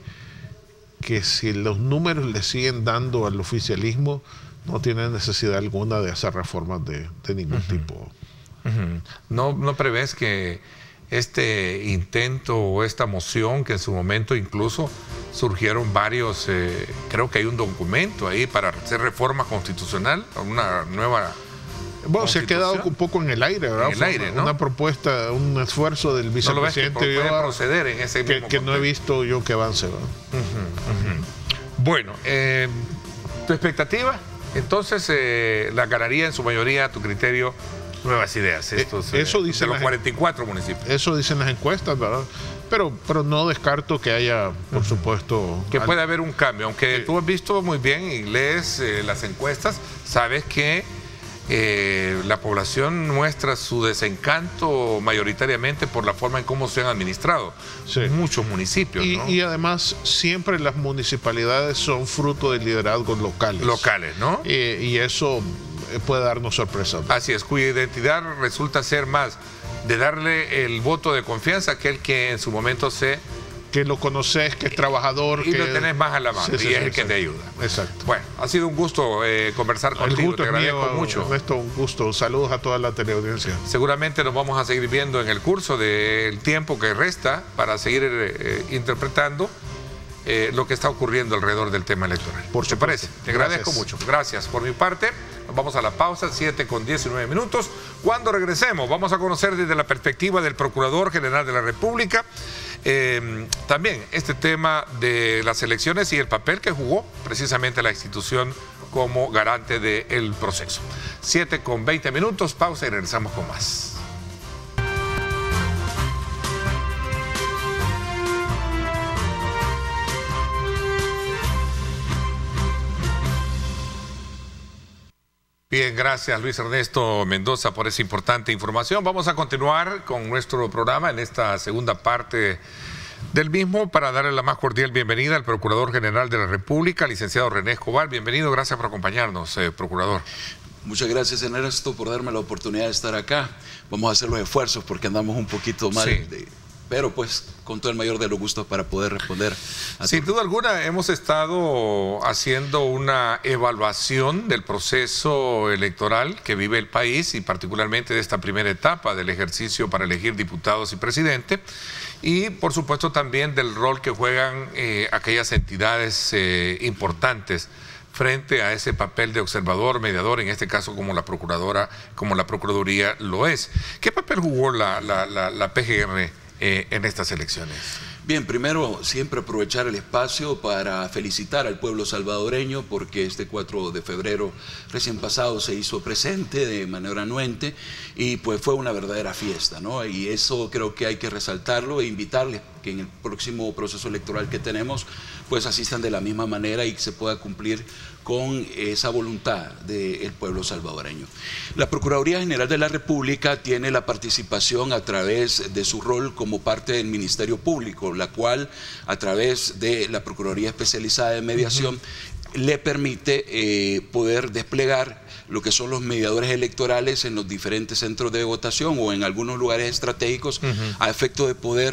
que si los números le siguen dando al oficialismo, no tiene necesidad alguna de hacer reformas de, de ningún uh-huh. tipo. Uh-huh. ¿No, ¿No prevés que este intento o esta moción, que en su momento incluso surgieron varios, eh, creo que hay un documento ahí para hacer reforma constitucional, una nueva... Bueno, se ha quedado un poco en el aire, ¿verdad? En el aire, una, ¿no? una propuesta, un esfuerzo del vicepresidente. ¿No lo ves que puede proceder en ese que, mismo que no he visto yo que avance, ¿verdad? Uh-huh, uh-huh. Bueno, eh, ¿tu expectativa? Entonces, eh, la ganaría en su mayoría, a tu criterio, Nuevas Ideas, estos, eh, eso eh, dicen de los las, cuarenta y cuatro municipios. Eso dicen las encuestas, ¿verdad? Pero, pero no descarto que haya, por supuesto... Que puede haber un cambio, aunque eh, tú has visto muy bien y lees eh, las encuestas, sabes que eh, la población muestra su desencanto mayoritariamente por la forma en cómo se han administrado sí. muchos municipios. Y, ¿no? y además siempre las municipalidades son fruto de liderazgos locales. Locales, ¿no? Eh, y eso puede darnos sorpresas. Así es, cuya identidad resulta ser más de darle el voto de confianza a aquel que en su momento se... que lo conoces, que es trabajador. Y que... lo tenés más a la mano, sí, sí, y es sí, el que te ayuda. Exacto. Bueno, ha sido un gusto eh, conversar contigo, el gusto te agradezco mío, mucho. Ernesto, un gusto. Saludos a toda la teleaudiencia. Seguramente nos vamos a seguir viendo en el curso del tiempo que resta para seguir eh, interpretando eh, lo que está ocurriendo alrededor del tema electoral. Por ¿Te parece? Te agradezco Gracias. mucho. Gracias. Por mi parte, nos vamos a la pausa, siete con diecinueve minutos. Cuando regresemos, vamos a conocer desde la perspectiva del Procurador General de la República eh, también este tema de las elecciones y el papel que jugó precisamente la institución como garante del proceso. siete con veinte minutos, pausa y regresamos con más. Bien, gracias Luis Ernesto Mendoza por esa importante información. Vamos a continuar con nuestro programa en esta segunda parte del mismo para darle la más cordial bienvenida al Procurador General de la República, licenciado René Escobar. Bienvenido, gracias por acompañarnos, eh, Procurador. Muchas gracias, Ernesto, por darme la oportunidad de estar acá. Vamos a hacer los esfuerzos porque andamos un poquito mal, sí. de, pero pues con todo el mayor de los gustos para poder responder. A Sin duda alguna, hemos estado haciendo una evaluación del proceso electoral que vive el país y particularmente de esta primera etapa del ejercicio para elegir diputados y presidente. Y por supuesto también del rol que juegan eh, aquellas entidades eh, importantes frente a ese papel de observador, mediador, en este caso como la Procuradora, como la Procuraduría lo es. ¿Qué papel jugó la, la, la, la P G R eh, en estas elecciones? Bien, primero siempre aprovechar el espacio para felicitar al pueblo salvadoreño porque este cuatro de febrero recién pasado se hizo presente de manera anuente y pues fue una verdadera fiesta, ¿no? Y eso creo que hay que resaltarlo e invitarles que en el próximo proceso electoral que tenemos pues asistan de la misma manera y que se pueda cumplir con esa voluntad del pueblo salvadoreño. La Procuraduría General de la República tiene la participación a través de su rol como parte del Ministerio Público, la cual a través de la Procuraduría Especializada de Mediación uh-huh. le permite eh, poder desplegar lo que son los mediadores electorales en los diferentes centros de votación o en algunos lugares estratégicos uh-huh. a efecto de poder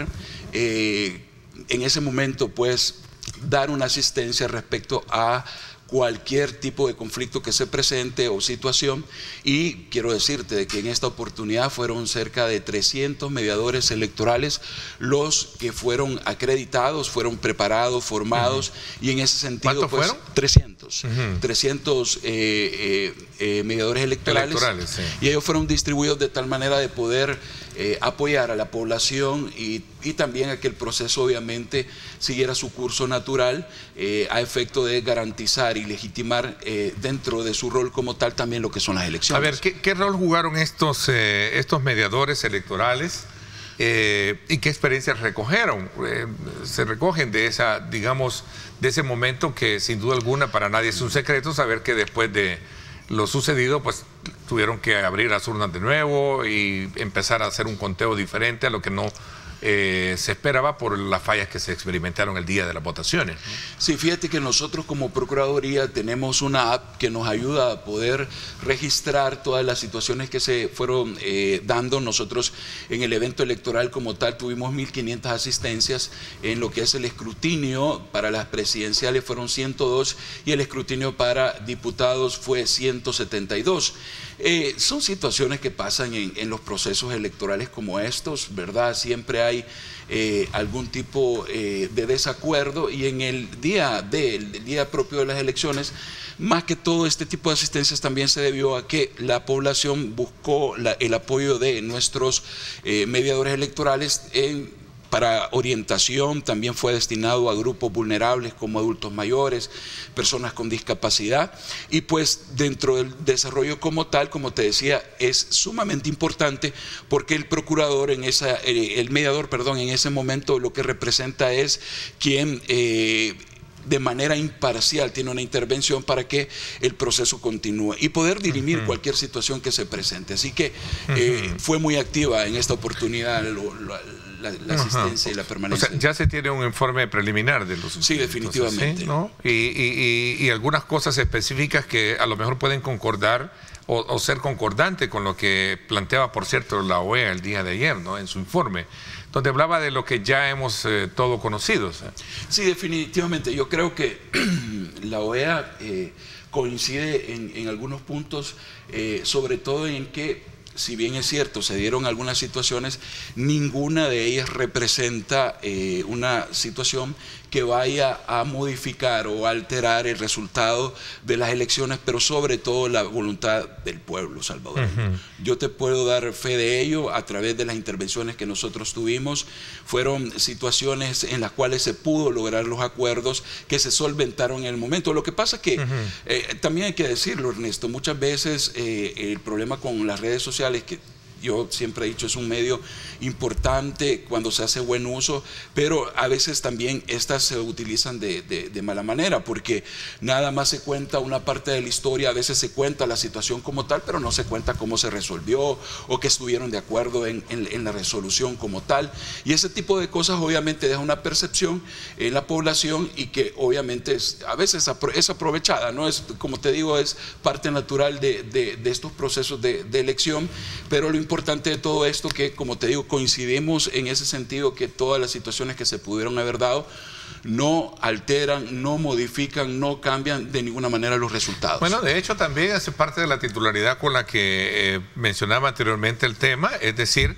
eh, en ese momento pues dar una asistencia respecto a cualquier tipo de conflicto que se presente o situación, y quiero decirte de que en esta oportunidad fueron cerca de trescientos mediadores electorales los que fueron acreditados, fueron preparados, formados, uh-huh. y en ese sentido ¿Cuántos pues, fueron? trescientos, uh-huh. trescientos eh, eh, eh, mediadores electorales, electorales sí. y ellos fueron distribuidos de tal manera de poder eh, apoyar a la población y, y también a que el proceso obviamente siguiera su curso natural eh, a efecto de garantizar y legitimar eh, dentro de su rol como tal también lo que son las elecciones. A ver, ¿qué, qué rol jugaron estos, eh, estos mediadores electorales Eh, ¿Y qué experiencias recogieron? Eh, se recogen de esa, digamos, de ese momento que sin duda alguna para nadie es un secreto saber que después de lo sucedido, pues tuvieron que abrir las urnas de nuevo y empezar a hacer un conteo diferente a lo que no Eh, se esperaba por las fallas que se experimentaron el día de las votaciones. Sí, fíjate que nosotros como Procuraduría tenemos una app que nos ayuda a poder registrar todas las situaciones que se fueron eh, dando. Nosotros en el evento electoral como tal tuvimos mil quinientas asistencias. En lo que es el escrutinio para las presidenciales fueron ciento dos y el escrutinio para diputados fue ciento setenta y dos. Eh, son situaciones que pasan en, en los procesos electorales como estos, ¿verdad? Siempre hay eh, algún tipo eh, de desacuerdo, y en el día, de, el día propio de las elecciones, más que todo este tipo de asistencias también se debió a que la población buscó la, el apoyo de nuestros eh, mediadores electorales en para orientación. También fue destinado a grupos vulnerables como adultos mayores, personas con discapacidad, y pues dentro del desarrollo como tal, como te decía, es sumamente importante porque el procurador en esa, el mediador, perdón, en ese momento lo que representa es quien eh, de manera imparcial tiene una intervención para que el proceso continúe y poder dirimir uh-huh. cualquier situación que se presente. Así que eh, uh-huh. fue muy activa en esta oportunidad lo, lo, la, la asistencia uh-huh. y la permanencia. O sea, ya se tiene un informe preliminar de los... Sí, definitivamente. ¿Sí? ¿No? Y, y, y, y algunas cosas específicas que a lo mejor pueden concordar o, o ser concordante con lo que planteaba, por cierto, la O E A el día de ayer, ¿no? En su informe, donde hablaba de lo que ya hemos eh, todo conocido. ¿Sí? Sí, definitivamente. Yo creo que la O E A eh, coincide en, en algunos puntos, eh, sobre todo en que, si bien es cierto, se dieron algunas situaciones, ninguna de ellas representa eh, una situación que vaya a modificar o alterar el resultado de las elecciones, pero sobre todo la voluntad del pueblo salvadoreño. Uh-huh. Yo te puedo dar fe de ello a través de las intervenciones que nosotros tuvimos. Fueron situaciones en las cuales se pudo lograr los acuerdos que se solventaron en el momento. Lo que pasa es que, uh-huh. eh, también hay que decirlo, Ernesto, muchas veces eh, el problema con las redes sociales, que yo siempre he dicho es un medio importante cuando se hace buen uso, pero a veces también estas se utilizan de, de, de mala manera, porque nada más se cuenta una parte de la historia, a veces se cuenta la situación como tal, pero no se cuenta cómo se resolvió o que estuvieron de acuerdo en, en, en la resolución como tal, y ese tipo de cosas obviamente deja una percepción en la población y que obviamente es, a veces es aprovechada, ¿no? Es, como te digo, es parte natural de, de, de estos procesos de, de elección, pero lo importante de todo esto que, como te digo, coincidimos en ese sentido, que todas las situaciones que se pudieron haber dado no alteran, no modifican, no cambian de ninguna manera los resultados. Bueno, de hecho también hace parte de la titularidad con la que eh, mencionaba anteriormente el tema, es decir,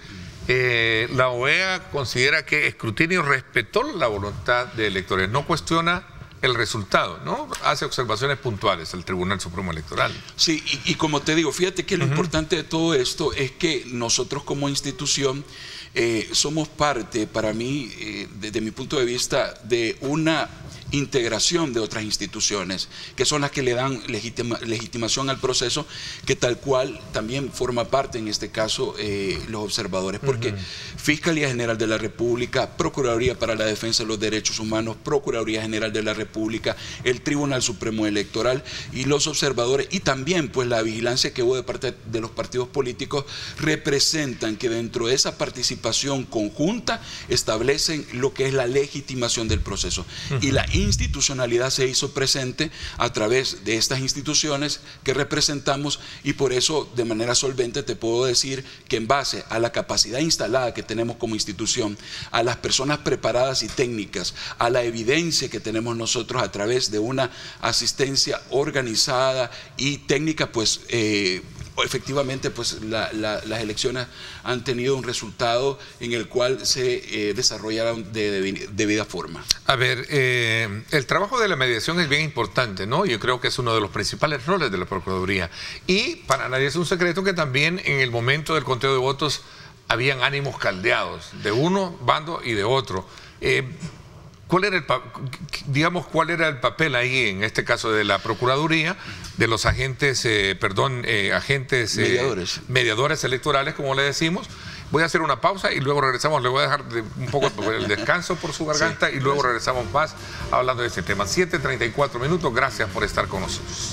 eh, la O E A considera que escrutinio respetó la voluntad de electores, no cuestiona el resultado, ¿no? Hace observaciones puntuales al Tribunal Supremo Electoral. Sí, y, y como te digo, fíjate que lo uh-huh. importante de todo esto es que nosotros como institución eh, somos parte, para mí, eh, desde mi punto de vista, de una integración de otras instituciones, que son las que le dan legitima, legitimación al proceso, que tal cual también forma parte, en este caso, eh, los observadores, porque uh-huh. Fiscalía General de la República, Procuraduría para la Defensa de los Derechos Humanos, Procuraduría General de la República, el Tribunal Supremo Electoral y los observadores, y también pues la vigilancia que hubo de parte de los partidos políticos, representan que dentro de esa participación conjunta establecen lo que es la legitimación del proceso. Uh-huh. Y la institucionalidad se hizo presente a través de estas instituciones que representamos, y por eso de manera solvente te puedo decir que en base a la capacidad instalada que tenemos como institución, a las personas preparadas y técnicas, a la evidencia que tenemos nosotros a través de una asistencia organizada y técnica, pues eh, efectivamente pues la, la, las elecciones han tenido un resultado en el cual se eh, desarrollaron de, de debida forma. A ver, eh, el trabajo de la mediación es bien importante, ¿no? Yo creo que es uno de los principales roles de la Procuraduría, y para nadie es un secreto que también en el momento del conteo de votos habían ánimos caldeados de uno bando y de otro. Eh, ¿Cuál era el, digamos, cuál era el papel ahí, en este caso de la Procuraduría, de los agentes, eh, perdón, eh, agentes eh, mediadores. mediadores electorales, como le decimos, Voy a hacer una pausa y luego regresamos. Le voy a dejar de, un poco el descanso por su garganta sí, y luego regresamos más hablando de este tema. siete treinta y cuatro minutos. Gracias por estar con nosotros.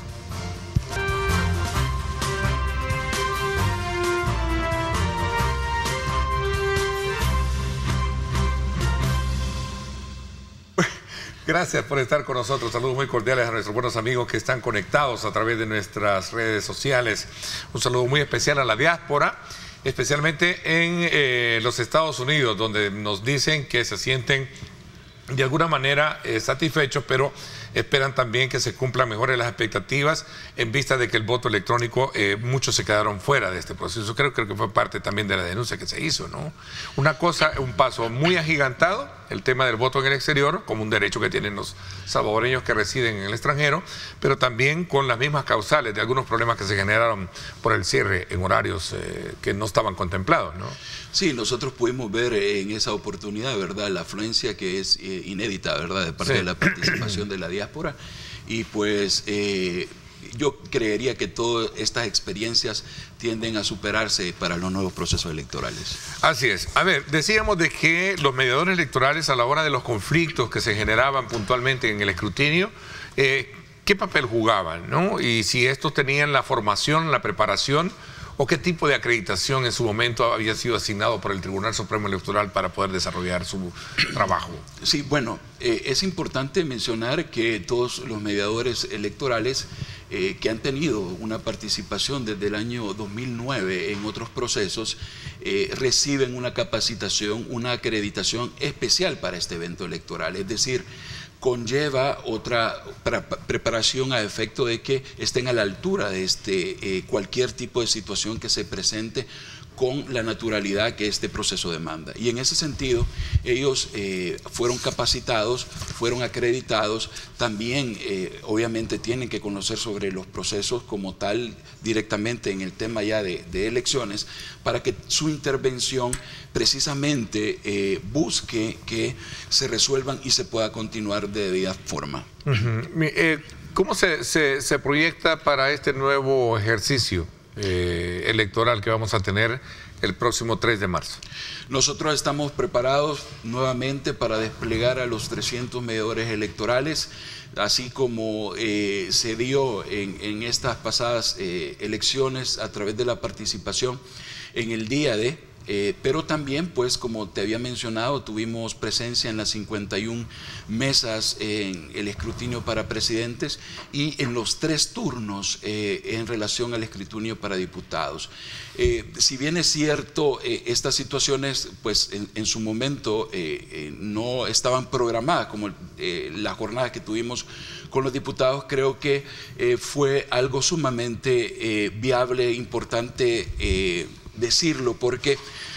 Gracias por estar con nosotros. Saludos muy cordiales a nuestros buenos amigos que están conectados a través de nuestras redes sociales. Un saludo muy especial a la diáspora, especialmente en eh, los Estados Unidos, donde nos dicen que se sienten de alguna manera eh, satisfechos, pero esperan también que se cumplan mejores las expectativas en vista de que el voto electrónico, eh, muchos se quedaron fuera de este proceso. Creo, creo que fue parte también de la denuncia que se hizo, ¿no? Una cosa, un paso muy agigantado, el tema del voto en el exterior, como un derecho que tienen los salvadoreños que residen en el extranjero, pero también con las mismas causales de algunos problemas que se generaron por el cierre en horarios eh, que no estaban contemplados, ¿no? Sí, nosotros pudimos ver en esa oportunidad, ¿verdad?, la afluencia que es eh, inédita, ¿verdad?, de parte sí. de la participación de la diáspora. Y pues eh, yo creería que todas estas experiencias tienden a superarse para los nuevos procesos electorales. Así es. A ver, decíamos de que los mediadores electorales a la hora de los conflictos que se generaban puntualmente en el escrutinio, eh, ¿qué papel jugaban, no? Y si estos tenían la formación, la preparación, o qué tipo de acreditación en su momento había sido asignado por el Tribunal Supremo Electoral para poder desarrollar su trabajo. Sí, bueno, eh, es importante mencionar que todos los mediadores electorales eh, que han tenido una participación desde el año dos mil nueve en otros procesos eh, reciben una capacitación, una acreditación especial para este evento electoral, es decir, conlleva otra preparación a efecto de que estén a la altura de este eh, cualquier tipo de situación que se presente con la naturalidad que este proceso demanda. Y en ese sentido, ellos eh, fueron capacitados, fueron acreditados, también eh, obviamente tienen que conocer sobre los procesos como tal directamente en el tema ya de, de elecciones, para que su intervención precisamente eh, busque que se resuelvan y se pueda continuar de debida forma. Uh-huh. eh, ¿Cómo se, se, se proyecta para este nuevo ejercicio Eh, electoral que vamos a tener el próximo tres de marzo? Nosotros estamos preparados nuevamente para desplegar a los trescientos mediadores electorales, así como eh, se dio en, en estas pasadas eh, elecciones a través de la participación en el día de... Eh, pero también, pues, como te había mencionado, tuvimos presencia en las cincuenta y una mesas en el escrutinio para presidentes y en los tres turnos eh, en relación al escrutinio para diputados. Eh, si bien es cierto, eh, estas situaciones, pues, en, en su momento eh, eh, no estaban programadas como eh, la jornada que tuvimos con los diputados, creo que eh, fue algo sumamente eh, viable, importante eh, decirlo, porque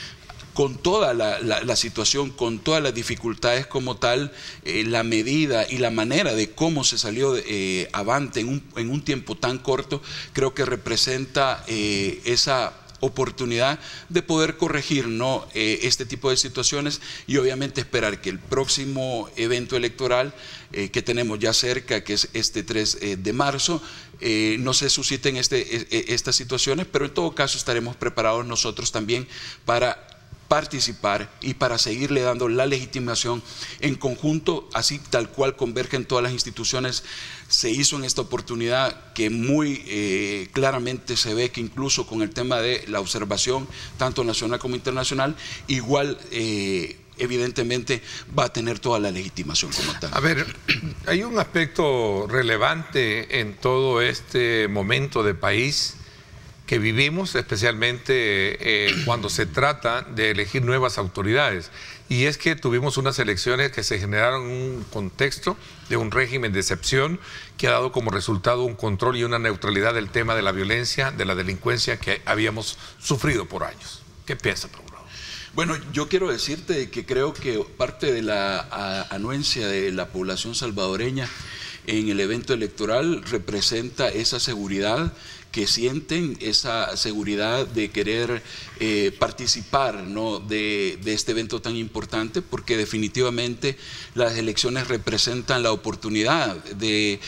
con toda la, la, la situación, con todas las dificultades como tal, eh, la medida y la manera de cómo se salió eh, avante en un, en un tiempo tan corto, creo que representa eh, esa oportunidad de poder corregir, ¿no?, eh, este tipo de situaciones y obviamente esperar que el próximo evento electoral eh, que tenemos ya cerca, que es este tres de marzo, eh, no se susciten este, eh, estas situaciones, pero en todo caso estaremos preparados nosotros también para participar y para seguirle dando la legitimación en conjunto, así tal cual convergen todas las instituciones. Se hizo en esta oportunidad que muy eh, claramente se ve que incluso con el tema de la observación, tanto nacional como internacional, igual eh, evidentemente va a tener toda la legitimación como tal. A ver, hay un aspecto relevante en todo este momento de país que vivimos, especialmente eh, cuando se trata de elegir nuevas autoridades. Y es que tuvimos unas elecciones que se generaron en un contexto de un régimen de excepción que ha dado como resultado un control y una neutralidad del tema de la violencia, de la delincuencia que habíamos sufrido por años. ¿Qué piensa, Procurador? Bueno, yo quiero decirte que creo que parte de la a, anuencia de la población salvadoreña en el evento electoral representa esa seguridad que sienten, esa seguridad de querer eh, participar, ¿no?, de, de este evento tan importante, porque definitivamente las elecciones representan la oportunidad de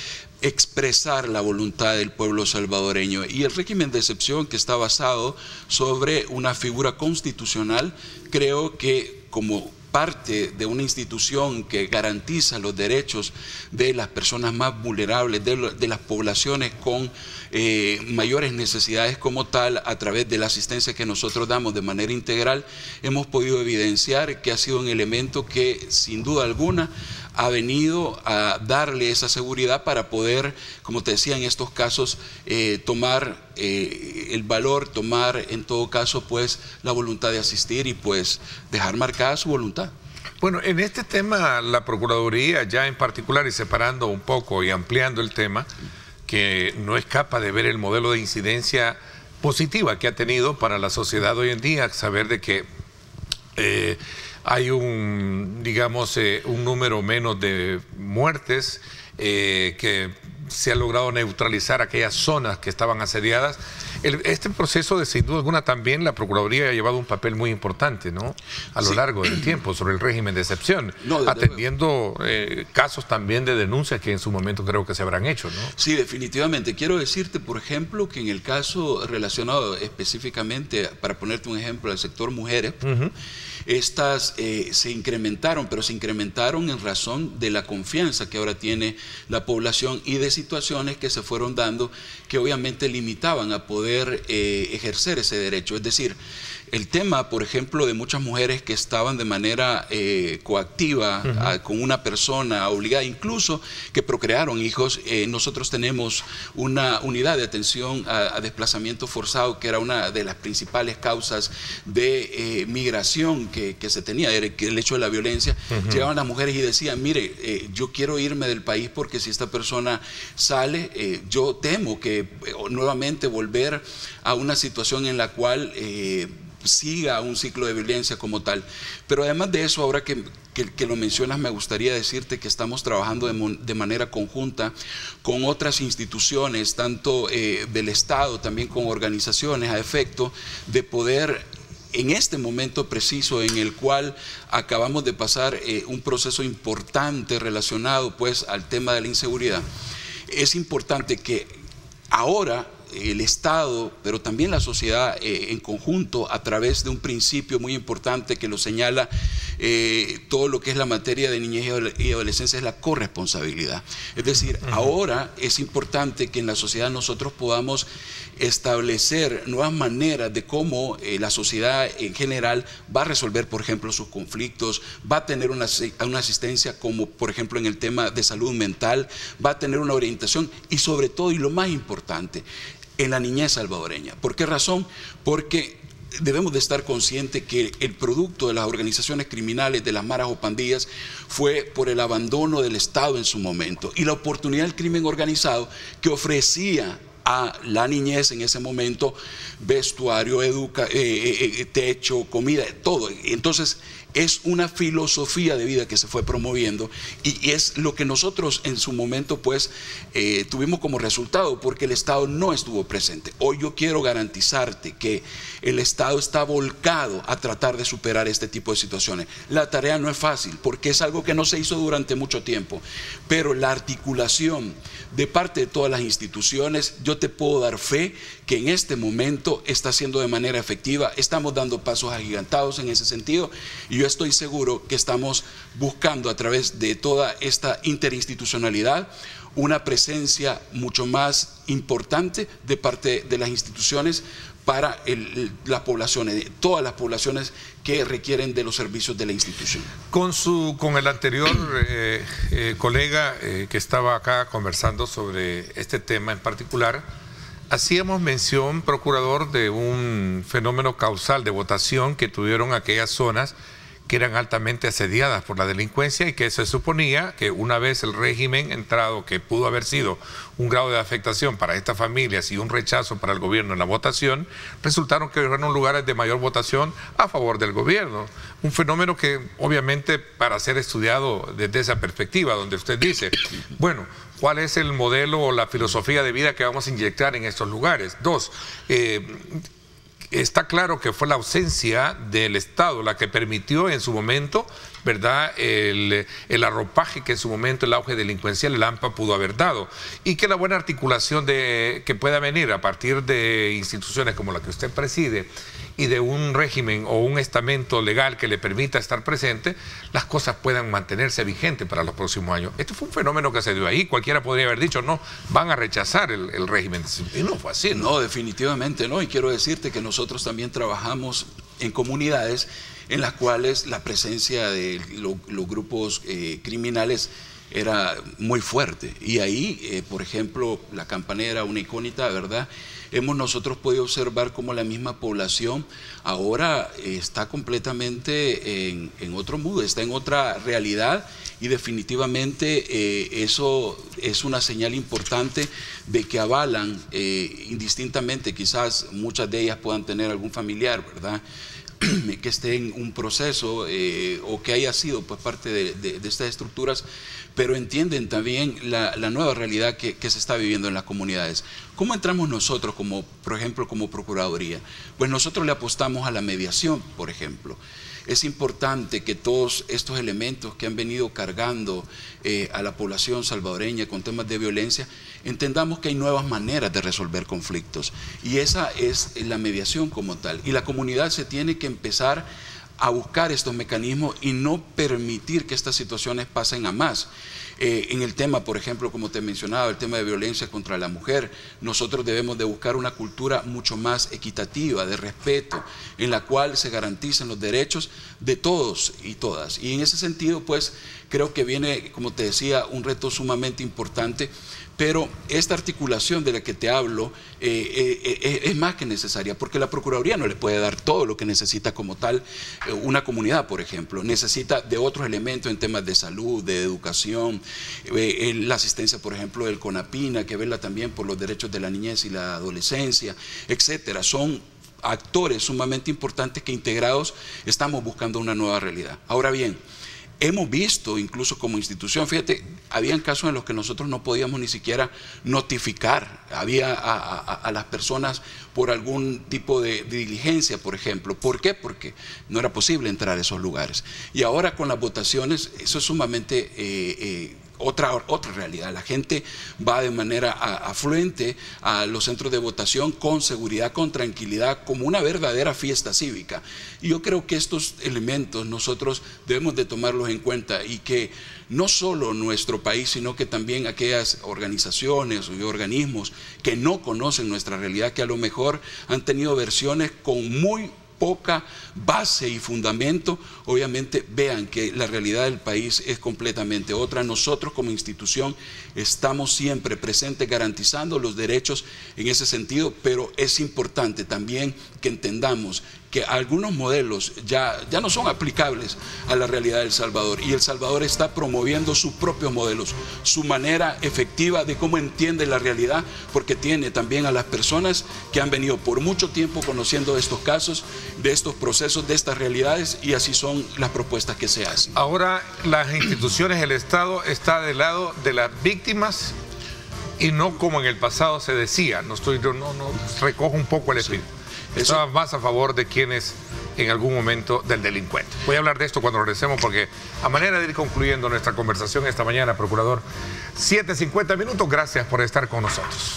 expresar la voluntad del pueblo salvadoreño. Y el régimen de excepción, que está basado sobre una figura constitucional, creo que como parte de una institución que garantiza los derechos de las personas más vulnerables, de, lo, de las poblaciones con eh, mayores necesidades como tal, a través de la asistencia que nosotros damos de manera integral, hemos podido evidenciar que ha sido un elemento que sin duda alguna ha venido a darle esa seguridad para poder, como te decía, en estos casos eh, tomar eh, el valor, tomar en todo caso pues la voluntad de asistir y pues dejar marcada su voluntad. Bueno, en este tema la Procuraduría ya en particular, y separando un poco y ampliando el tema, que no escapa de ver el modelo de incidencia positiva que ha tenido para la sociedad hoy en día, saber de que eh, hay un, digamos, eh, un número menos de muertes, eh, que se ha logrado neutralizar aquellas zonas que estaban asediadas. El, este proceso, de sin duda alguna, también la Procuraduría ha llevado un papel muy importante, ¿no?, a lo sí. largo del tiempo sobre el régimen de excepción, no, atendiendo eh, casos también de denuncias que en su momento creo que se habrán hecho, ¿no? Sí, definitivamente. Quiero decirte, por ejemplo, que en el caso relacionado específicamente, para ponerte un ejemplo, al sector mujeres, uh-huh. estas eh, se incrementaron, pero se incrementaron en razón de la confianza que ahora tiene la población y de situaciones que se fueron dando que obviamente limitaban a poder eh, ejercer ese derecho. Es decir, el tema, por ejemplo, de muchas mujeres que estaban de manera eh, coactiva uh-huh. a, con una persona obligada, incluso que procrearon hijos. Eh, nosotros tenemos una unidad de atención a, a desplazamiento forzado, que era una de las principales causas de eh, migración que, que se tenía, era el hecho de la violencia. Uh-huh. Llegaban las mujeres y decían, mire, eh, yo quiero irme del país porque si esta persona sale, eh, yo temo que eh, nuevamente volver a una situación en la cual eh, siga un ciclo de violencia como tal. Pero además de eso, ahora que, que, que lo mencionas, me gustaría decirte que estamos trabajando de, de manera conjunta con otras instituciones, tanto eh, del Estado, también con organizaciones, a efecto de poder, en este momento preciso en el cual acabamos de pasar eh, un proceso importante relacionado pues al tema de la inseguridad, es importante que ahora el Estado, pero también la sociedad eh, en conjunto, a través de un principio muy importante que lo señala eh, todo lo que es la materia de niñez y adolescencia, es la corresponsabilidad. Es decir, uh-huh. ahora es importante que en la sociedad nosotros podamos establecer nuevas maneras de cómo eh, la sociedad en general va a resolver, por ejemplo, sus conflictos, va a tener una, una asistencia como, por ejemplo, en el tema de salud mental, va a tener una orientación y sobre todo, y lo más importante, en la niñez salvadoreña. ¿Por qué razón? Porque debemos de estar conscientes que el producto de las organizaciones criminales, de las maras o pandillas, fue por el abandono del Estado en su momento y la oportunidad del crimen organizado que ofrecía a la niñez en ese momento vestuario, educa, eh, eh, techo, comida, todo. Entonces es una filosofía de vida que se fue promoviendo y, y es lo que nosotros en su momento pues eh, tuvimos como resultado, porque el Estado no estuvo presente. Hoy yo quiero garantizarte que el Estado está volcado a tratar de superar este tipo de situaciones. La tarea no es fácil porque es algo que no se hizo durante mucho tiempo, pero la articulación de parte de todas las instituciones, yo te puedo dar fe que en este momento está siendo de manera efectiva. Estamos dando pasos agigantados en ese sentido y yo estoy seguro que estamos buscando a través de toda esta interinstitucionalidad una presencia mucho más importante de parte de las instituciones para el, las poblaciones, todas las poblaciones que requieren de los servicios de la institución. Con, su, con el anterior eh, eh, colega eh, que estaba acá conversando sobre este tema en particular, hacíamos mención, procurador, de un fenómeno causal de votación que tuvieron aquellas zonas que eran altamente asediadas por la delincuencia y que se suponía que una vez el régimen entrado, que pudo haber sido un grado de afectación para estas familias y un rechazo para el gobierno en la votación, resultaron que eran lugares de mayor votación a favor del gobierno. Un fenómeno que obviamente para ser estudiado desde esa perspectiva, donde usted dice, bueno, ¿cuál es el modelo o la filosofía de vida que vamos a inyectar en estos lugares? Dos, eh, está claro que fue la ausencia del Estado la que permitió en su momento, ¿verdad?, el, el arropaje que en su momento el auge delincuencial, el AMPA, pudo haber dado, y que la buena articulación de, que pueda venir a partir de instituciones como la que usted preside y de un régimen o un estamento legal que le permita estar presente, las cosas puedan mantenerse vigentes para los próximos años. Esto fue un fenómeno que se dio ahí. Cualquiera podría haber dicho, no, van a rechazar el, el régimen. Y no fue así, ¿no? No, definitivamente no. Y quiero decirte que nosotros también trabajamos en comunidades en las cuales la presencia de lo, los grupos eh, criminales era muy fuerte. Y ahí, eh, por ejemplo, la Campanera, una icónita, ¿verdad?, hemos nosotros podido observar cómo la misma población ahora está completamente en, en otro mood, está en otra realidad, y definitivamente eh, eso es una señal importante de que avalan, eh, indistintamente, quizás muchas de ellas puedan tener algún familiar, ¿verdad?, que esté en un proceso eh, o que haya sido pues parte de, de, de estas estructuras, pero entienden también la, la nueva realidad que, que se está viviendo en las comunidades. ¿Cómo entramos nosotros, como por ejemplo, como Procuraduría? Pues nosotros le apostamos a la mediación, por ejemplo. Es importante que todos estos elementos que han venido cargando eh, a la población salvadoreña con temas de violencia, entendamos que hay nuevas maneras de resolver conflictos, y esa es la mediación como tal, y la comunidad se tiene que empezar a buscar estos mecanismos y no permitir que estas situaciones pasen a más. Eh, en el tema, por ejemplo, como te mencionaba, el tema de violencia contra la mujer, nosotros debemos de buscar una cultura mucho más equitativa, de respeto, en la cual se garanticen los derechos de todos y todas. Y en ese sentido, pues, creo que viene, como te decía, un reto sumamente importante, pero esta articulación de la que te hablo eh, eh, eh, es más que necesaria, porque la Procuraduría no le puede dar todo lo que necesita como tal eh, una comunidad, por ejemplo. Necesita de otros elementos en temas de salud, de educación, eh, eh, la asistencia, por ejemplo, del CONAPINA, que vela también por los derechos de la niñez y la adolescencia, etcétera. Son actores sumamente importantes que integrados estamos buscando una nueva realidad. Ahora bien, hemos visto incluso como institución, fíjate, habían casos en los que nosotros no podíamos ni siquiera notificar había a, a, a las personas por algún tipo de, de diligencia, por ejemplo. ¿Por qué? Porque no era posible entrar a esos lugares. Y ahora con las votaciones, eso es sumamente eh, eh, Otra, otra realidad. La gente va de manera a, afluente a los centros de votación con seguridad, con tranquilidad, como una verdadera fiesta cívica. Y yo creo que estos elementos nosotros debemos de tomarlos en cuenta, y que no solo nuestro país, sino que también aquellas organizaciones y organismos que no conocen nuestra realidad, que a lo mejor han tenido versiones con muy poca base y fundamento, obviamente vean que la realidad del país es completamente otra. Nosotros como institución estamos siempre presentes garantizando los derechos en ese sentido, pero es importante también que entendamos que algunos modelos ya, ya no son aplicables a la realidad de El Salvador, y El Salvador está promoviendo sus propios modelos, su manera efectiva de cómo entiende la realidad, porque tiene también a las personas que han venido por mucho tiempo conociendo estos casos, de estos procesos, de estas realidades, y así son las propuestas que se hacen. Ahora las instituciones, el Estado está del lado de las víctimas y no como en el pasado se decía. No estoy, no, no recojo un poco el espíritu. Sí. Estaba más a favor de quienes en algún momento del delincuente. Voy a hablar de esto cuando regresemos, porque a manera de ir concluyendo nuestra conversación esta mañana, Procurador, siete cincuenta minutos, gracias por estar con nosotros.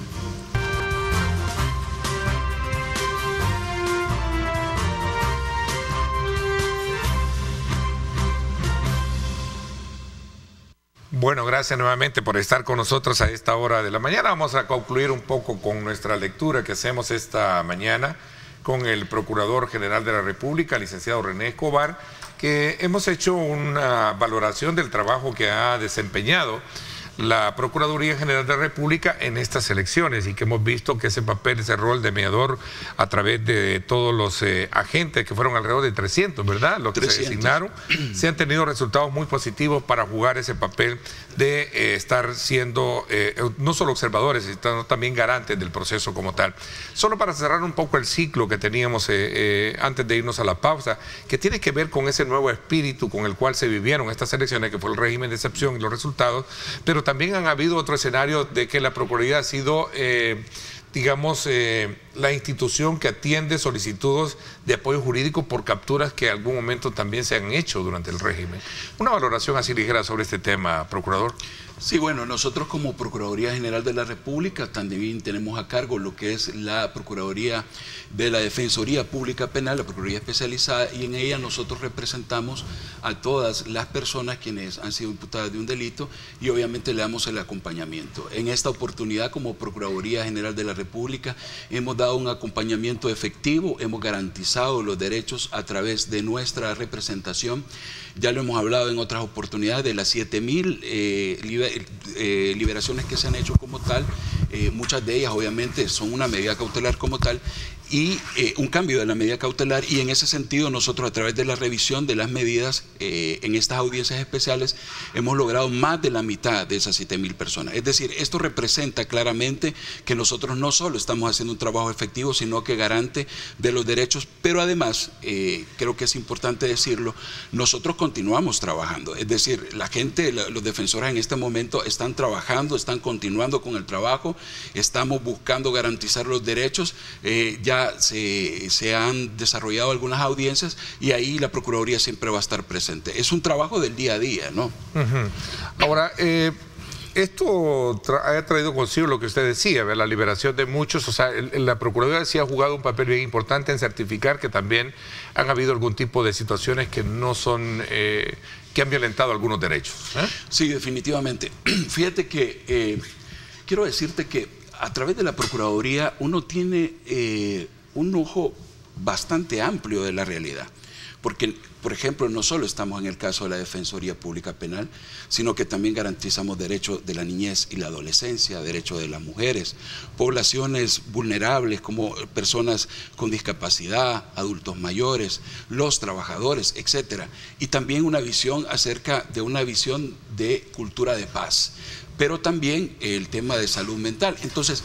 Bueno, gracias nuevamente por estar con nosotros a esta hora de la mañana. Vamos a concluir un poco con nuestra lectura que hacemos esta mañana con el Procurador General de la República, licenciado René Escobar, que hemos hecho una valoración del trabajo que ha desempeñado la Procuraduría General de la República en estas elecciones, y que hemos visto que ese papel, ese rol de mediador a través de todos los eh, agentes, que fueron alrededor de trescientos, ¿verdad?, los que trescientos se designaron, se han tenido resultados muy positivos para jugar ese papel de eh, estar siendo eh, no solo observadores, sino también garantes del proceso como tal. Solo para cerrar un poco el ciclo que teníamos eh, eh, antes de irnos a la pausa, que tiene que ver con ese nuevo espíritu con el cual se vivieron estas elecciones, que fue el régimen de excepción y los resultados, pero también han habido otro escenario de que la Procuraduría ha sido, eh, digamos, eh, la institución que atiende solicitudes de apoyo jurídico por capturas que en algún momento también se han hecho durante el régimen. Una valoración así ligera sobre este tema, procurador. Sí, bueno, nosotros como Procuraduría General de la República también tenemos a cargo lo que es la Procuraduría de la Defensoría Pública Penal, la Procuraduría Especializada, y en ella nosotros representamos a todas las personas quienes han sido imputadas de un delito y obviamente le damos el acompañamiento. En esta oportunidad, como Procuraduría General de la República, hemos dado un acompañamiento efectivo, hemos garantizado los derechos a través de nuestra representación. Ya lo hemos hablado en otras oportunidades de las siete mil eh, liber, eh, liberaciones que se han hecho como tal, eh, muchas de ellas obviamente son una medida cautelar como tal y eh, un cambio de la medida cautelar, y en ese sentido nosotros a través de la revisión de las medidas eh, en estas audiencias especiales hemos logrado más de la mitad de esas siete mil personas. Es decir, esto representa claramente que nosotros no solo estamos haciendo un trabajo efectivo, sino que garante de los derechos, pero además, eh, creo que es importante decirlo, nosotros continuamos trabajando. Es decir, la gente, los defensores en este momento están trabajando, están continuando con el trabajo, estamos buscando garantizar los derechos, eh, ya Se, se han desarrollado algunas audiencias y ahí la Procuraduría siempre va a estar presente. Es un trabajo del día a día, ¿no? Uh-huh. Ahora, eh, esto tra ha traído consigo lo que usted decía, ¿ver? La liberación de muchos, o sea, el, la Procuraduría sí ha jugado un papel bien importante en certificar que también han habido algún tipo de situaciones que no son, eh, que han violentado algunos derechos. ¿eh? Sí, definitivamente. Fíjate que eh, quiero decirte que a través de la Procuraduría uno tiene eh, un ojo bastante amplio de la realidad, porque, por ejemplo, no solo estamos en el caso de la Defensoría Pública Penal, sino que también garantizamos derechos de la niñez y la adolescencia, derechos de las mujeres, poblaciones vulnerables como personas con discapacidad, adultos mayores, los trabajadores, etcétera, y también una visión acerca de una visión de cultura de paz, pero también el tema de salud mental. Entonces,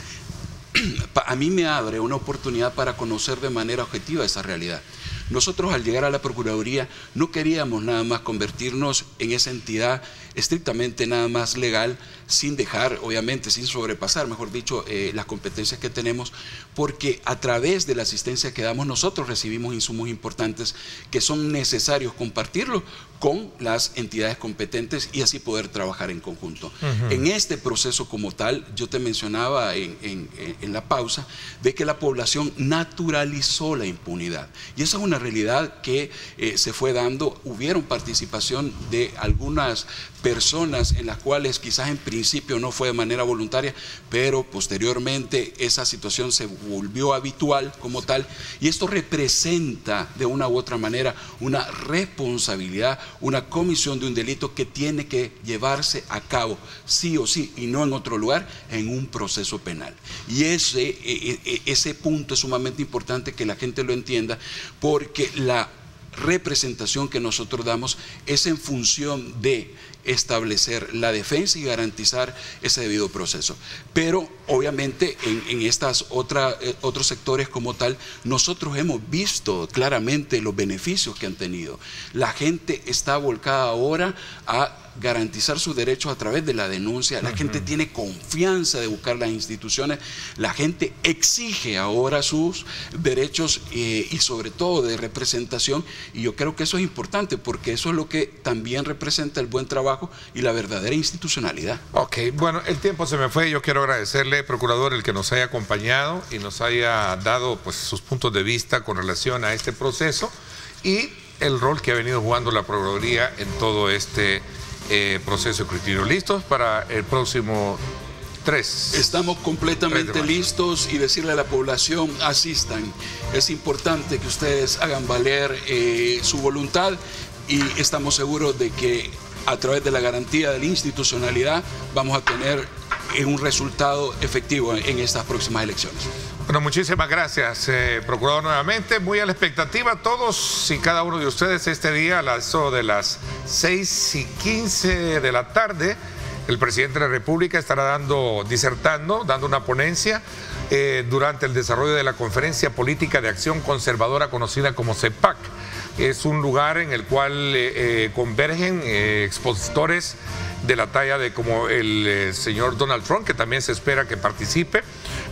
a mí me abre una oportunidad para conocer de manera objetiva esa realidad. Nosotros al llegar a la Procuraduría no queríamos nada más convertirnos en esa entidad estrictamente nada más legal, sin dejar, obviamente, sin sobrepasar, mejor dicho, eh, las competencias que tenemos, porque a través de la asistencia que damos nosotros recibimos insumos importantes que son necesarios compartirlos con las entidades competentes y así poder trabajar en conjunto. Uh-huh. En este proceso como tal, yo te mencionaba en, en, en la pausa, de que la población naturalizó la impunidad. Y esa es una realidad que eh, se fue dando. Hubieron participación de algunas personas en las cuales quizás en principio no fue de manera voluntaria, pero posteriormente esa situación se volvió habitual como tal, y esto representa de una u otra manera una responsabilidad, una comisión de un delito que tiene que llevarse a cabo sí o sí y no en otro lugar, en un proceso penal. Y ese, ese punto es sumamente importante que la gente lo entienda, porque la representación que nosotros damos es en función de establecer la defensa y garantizar ese debido proceso. Pero obviamente en, en estos eh, otros sectores como tal, nosotros hemos visto claramente los beneficios que han tenido. La gente está volcada ahora a garantizar sus derechos a través de la denuncia. La uh-huh. gente tiene confianza de buscar las instituciones, la gente exige ahora sus derechos eh, y sobre todo de representación, y yo creo que eso es importante porque eso es lo que también representa el buen trabajo y la verdadera institucionalidad. Ok, bueno, el tiempo se me fue. Yo quiero agradecerle, procurador, el que nos haya acompañado y nos haya dado pues sus puntos de vista con relación a este proceso y el rol que ha venido jugando la Procuraduría en todo este Eh, proceso de criterio. ¿Listos para el próximo tres? Estamos completamente listos, y decirle a la población, asistan. Es importante que ustedes hagan valer eh, su voluntad, y estamos seguros de que a través de la garantía de la institucionalidad vamos a tener un resultado efectivo en estas próximas elecciones. Bueno, muchísimas gracias, eh, procurador, nuevamente. Muy a la expectativa todos y cada uno de ustedes este día a las de las seis y quince de la tarde. El presidente de la República estará dando, disertando, dando una ponencia eh, durante el desarrollo de la Conferencia Política de Acción Conservadora, conocida como CEPAC. Es un lugar en el cual eh, eh, convergen eh, expositores de la talla de como el eh, señor Donald Trump, que también se espera que participe.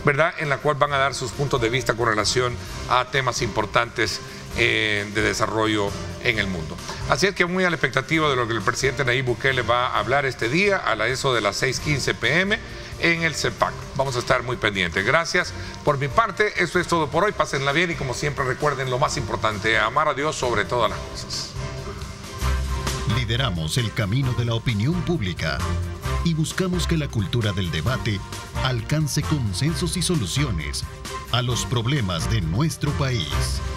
¿verdad?, en la cual van a dar sus puntos de vista con relación a temas importantes eh, de desarrollo en el mundo. Así es que muy a la expectativa de lo que el presidente Nayib Bukele va a hablar este día a la eso de las seis quince p m en el CEPAC. Vamos a estar muy pendientes. Gracias por mi parte. Eso es todo por hoy. Pásenla bien y como siempre recuerden lo más importante, amar a Dios sobre todas las cosas. Lideramos el camino de la opinión pública y buscamos que la cultura del debate alcance consensos y soluciones a los problemas de nuestro país.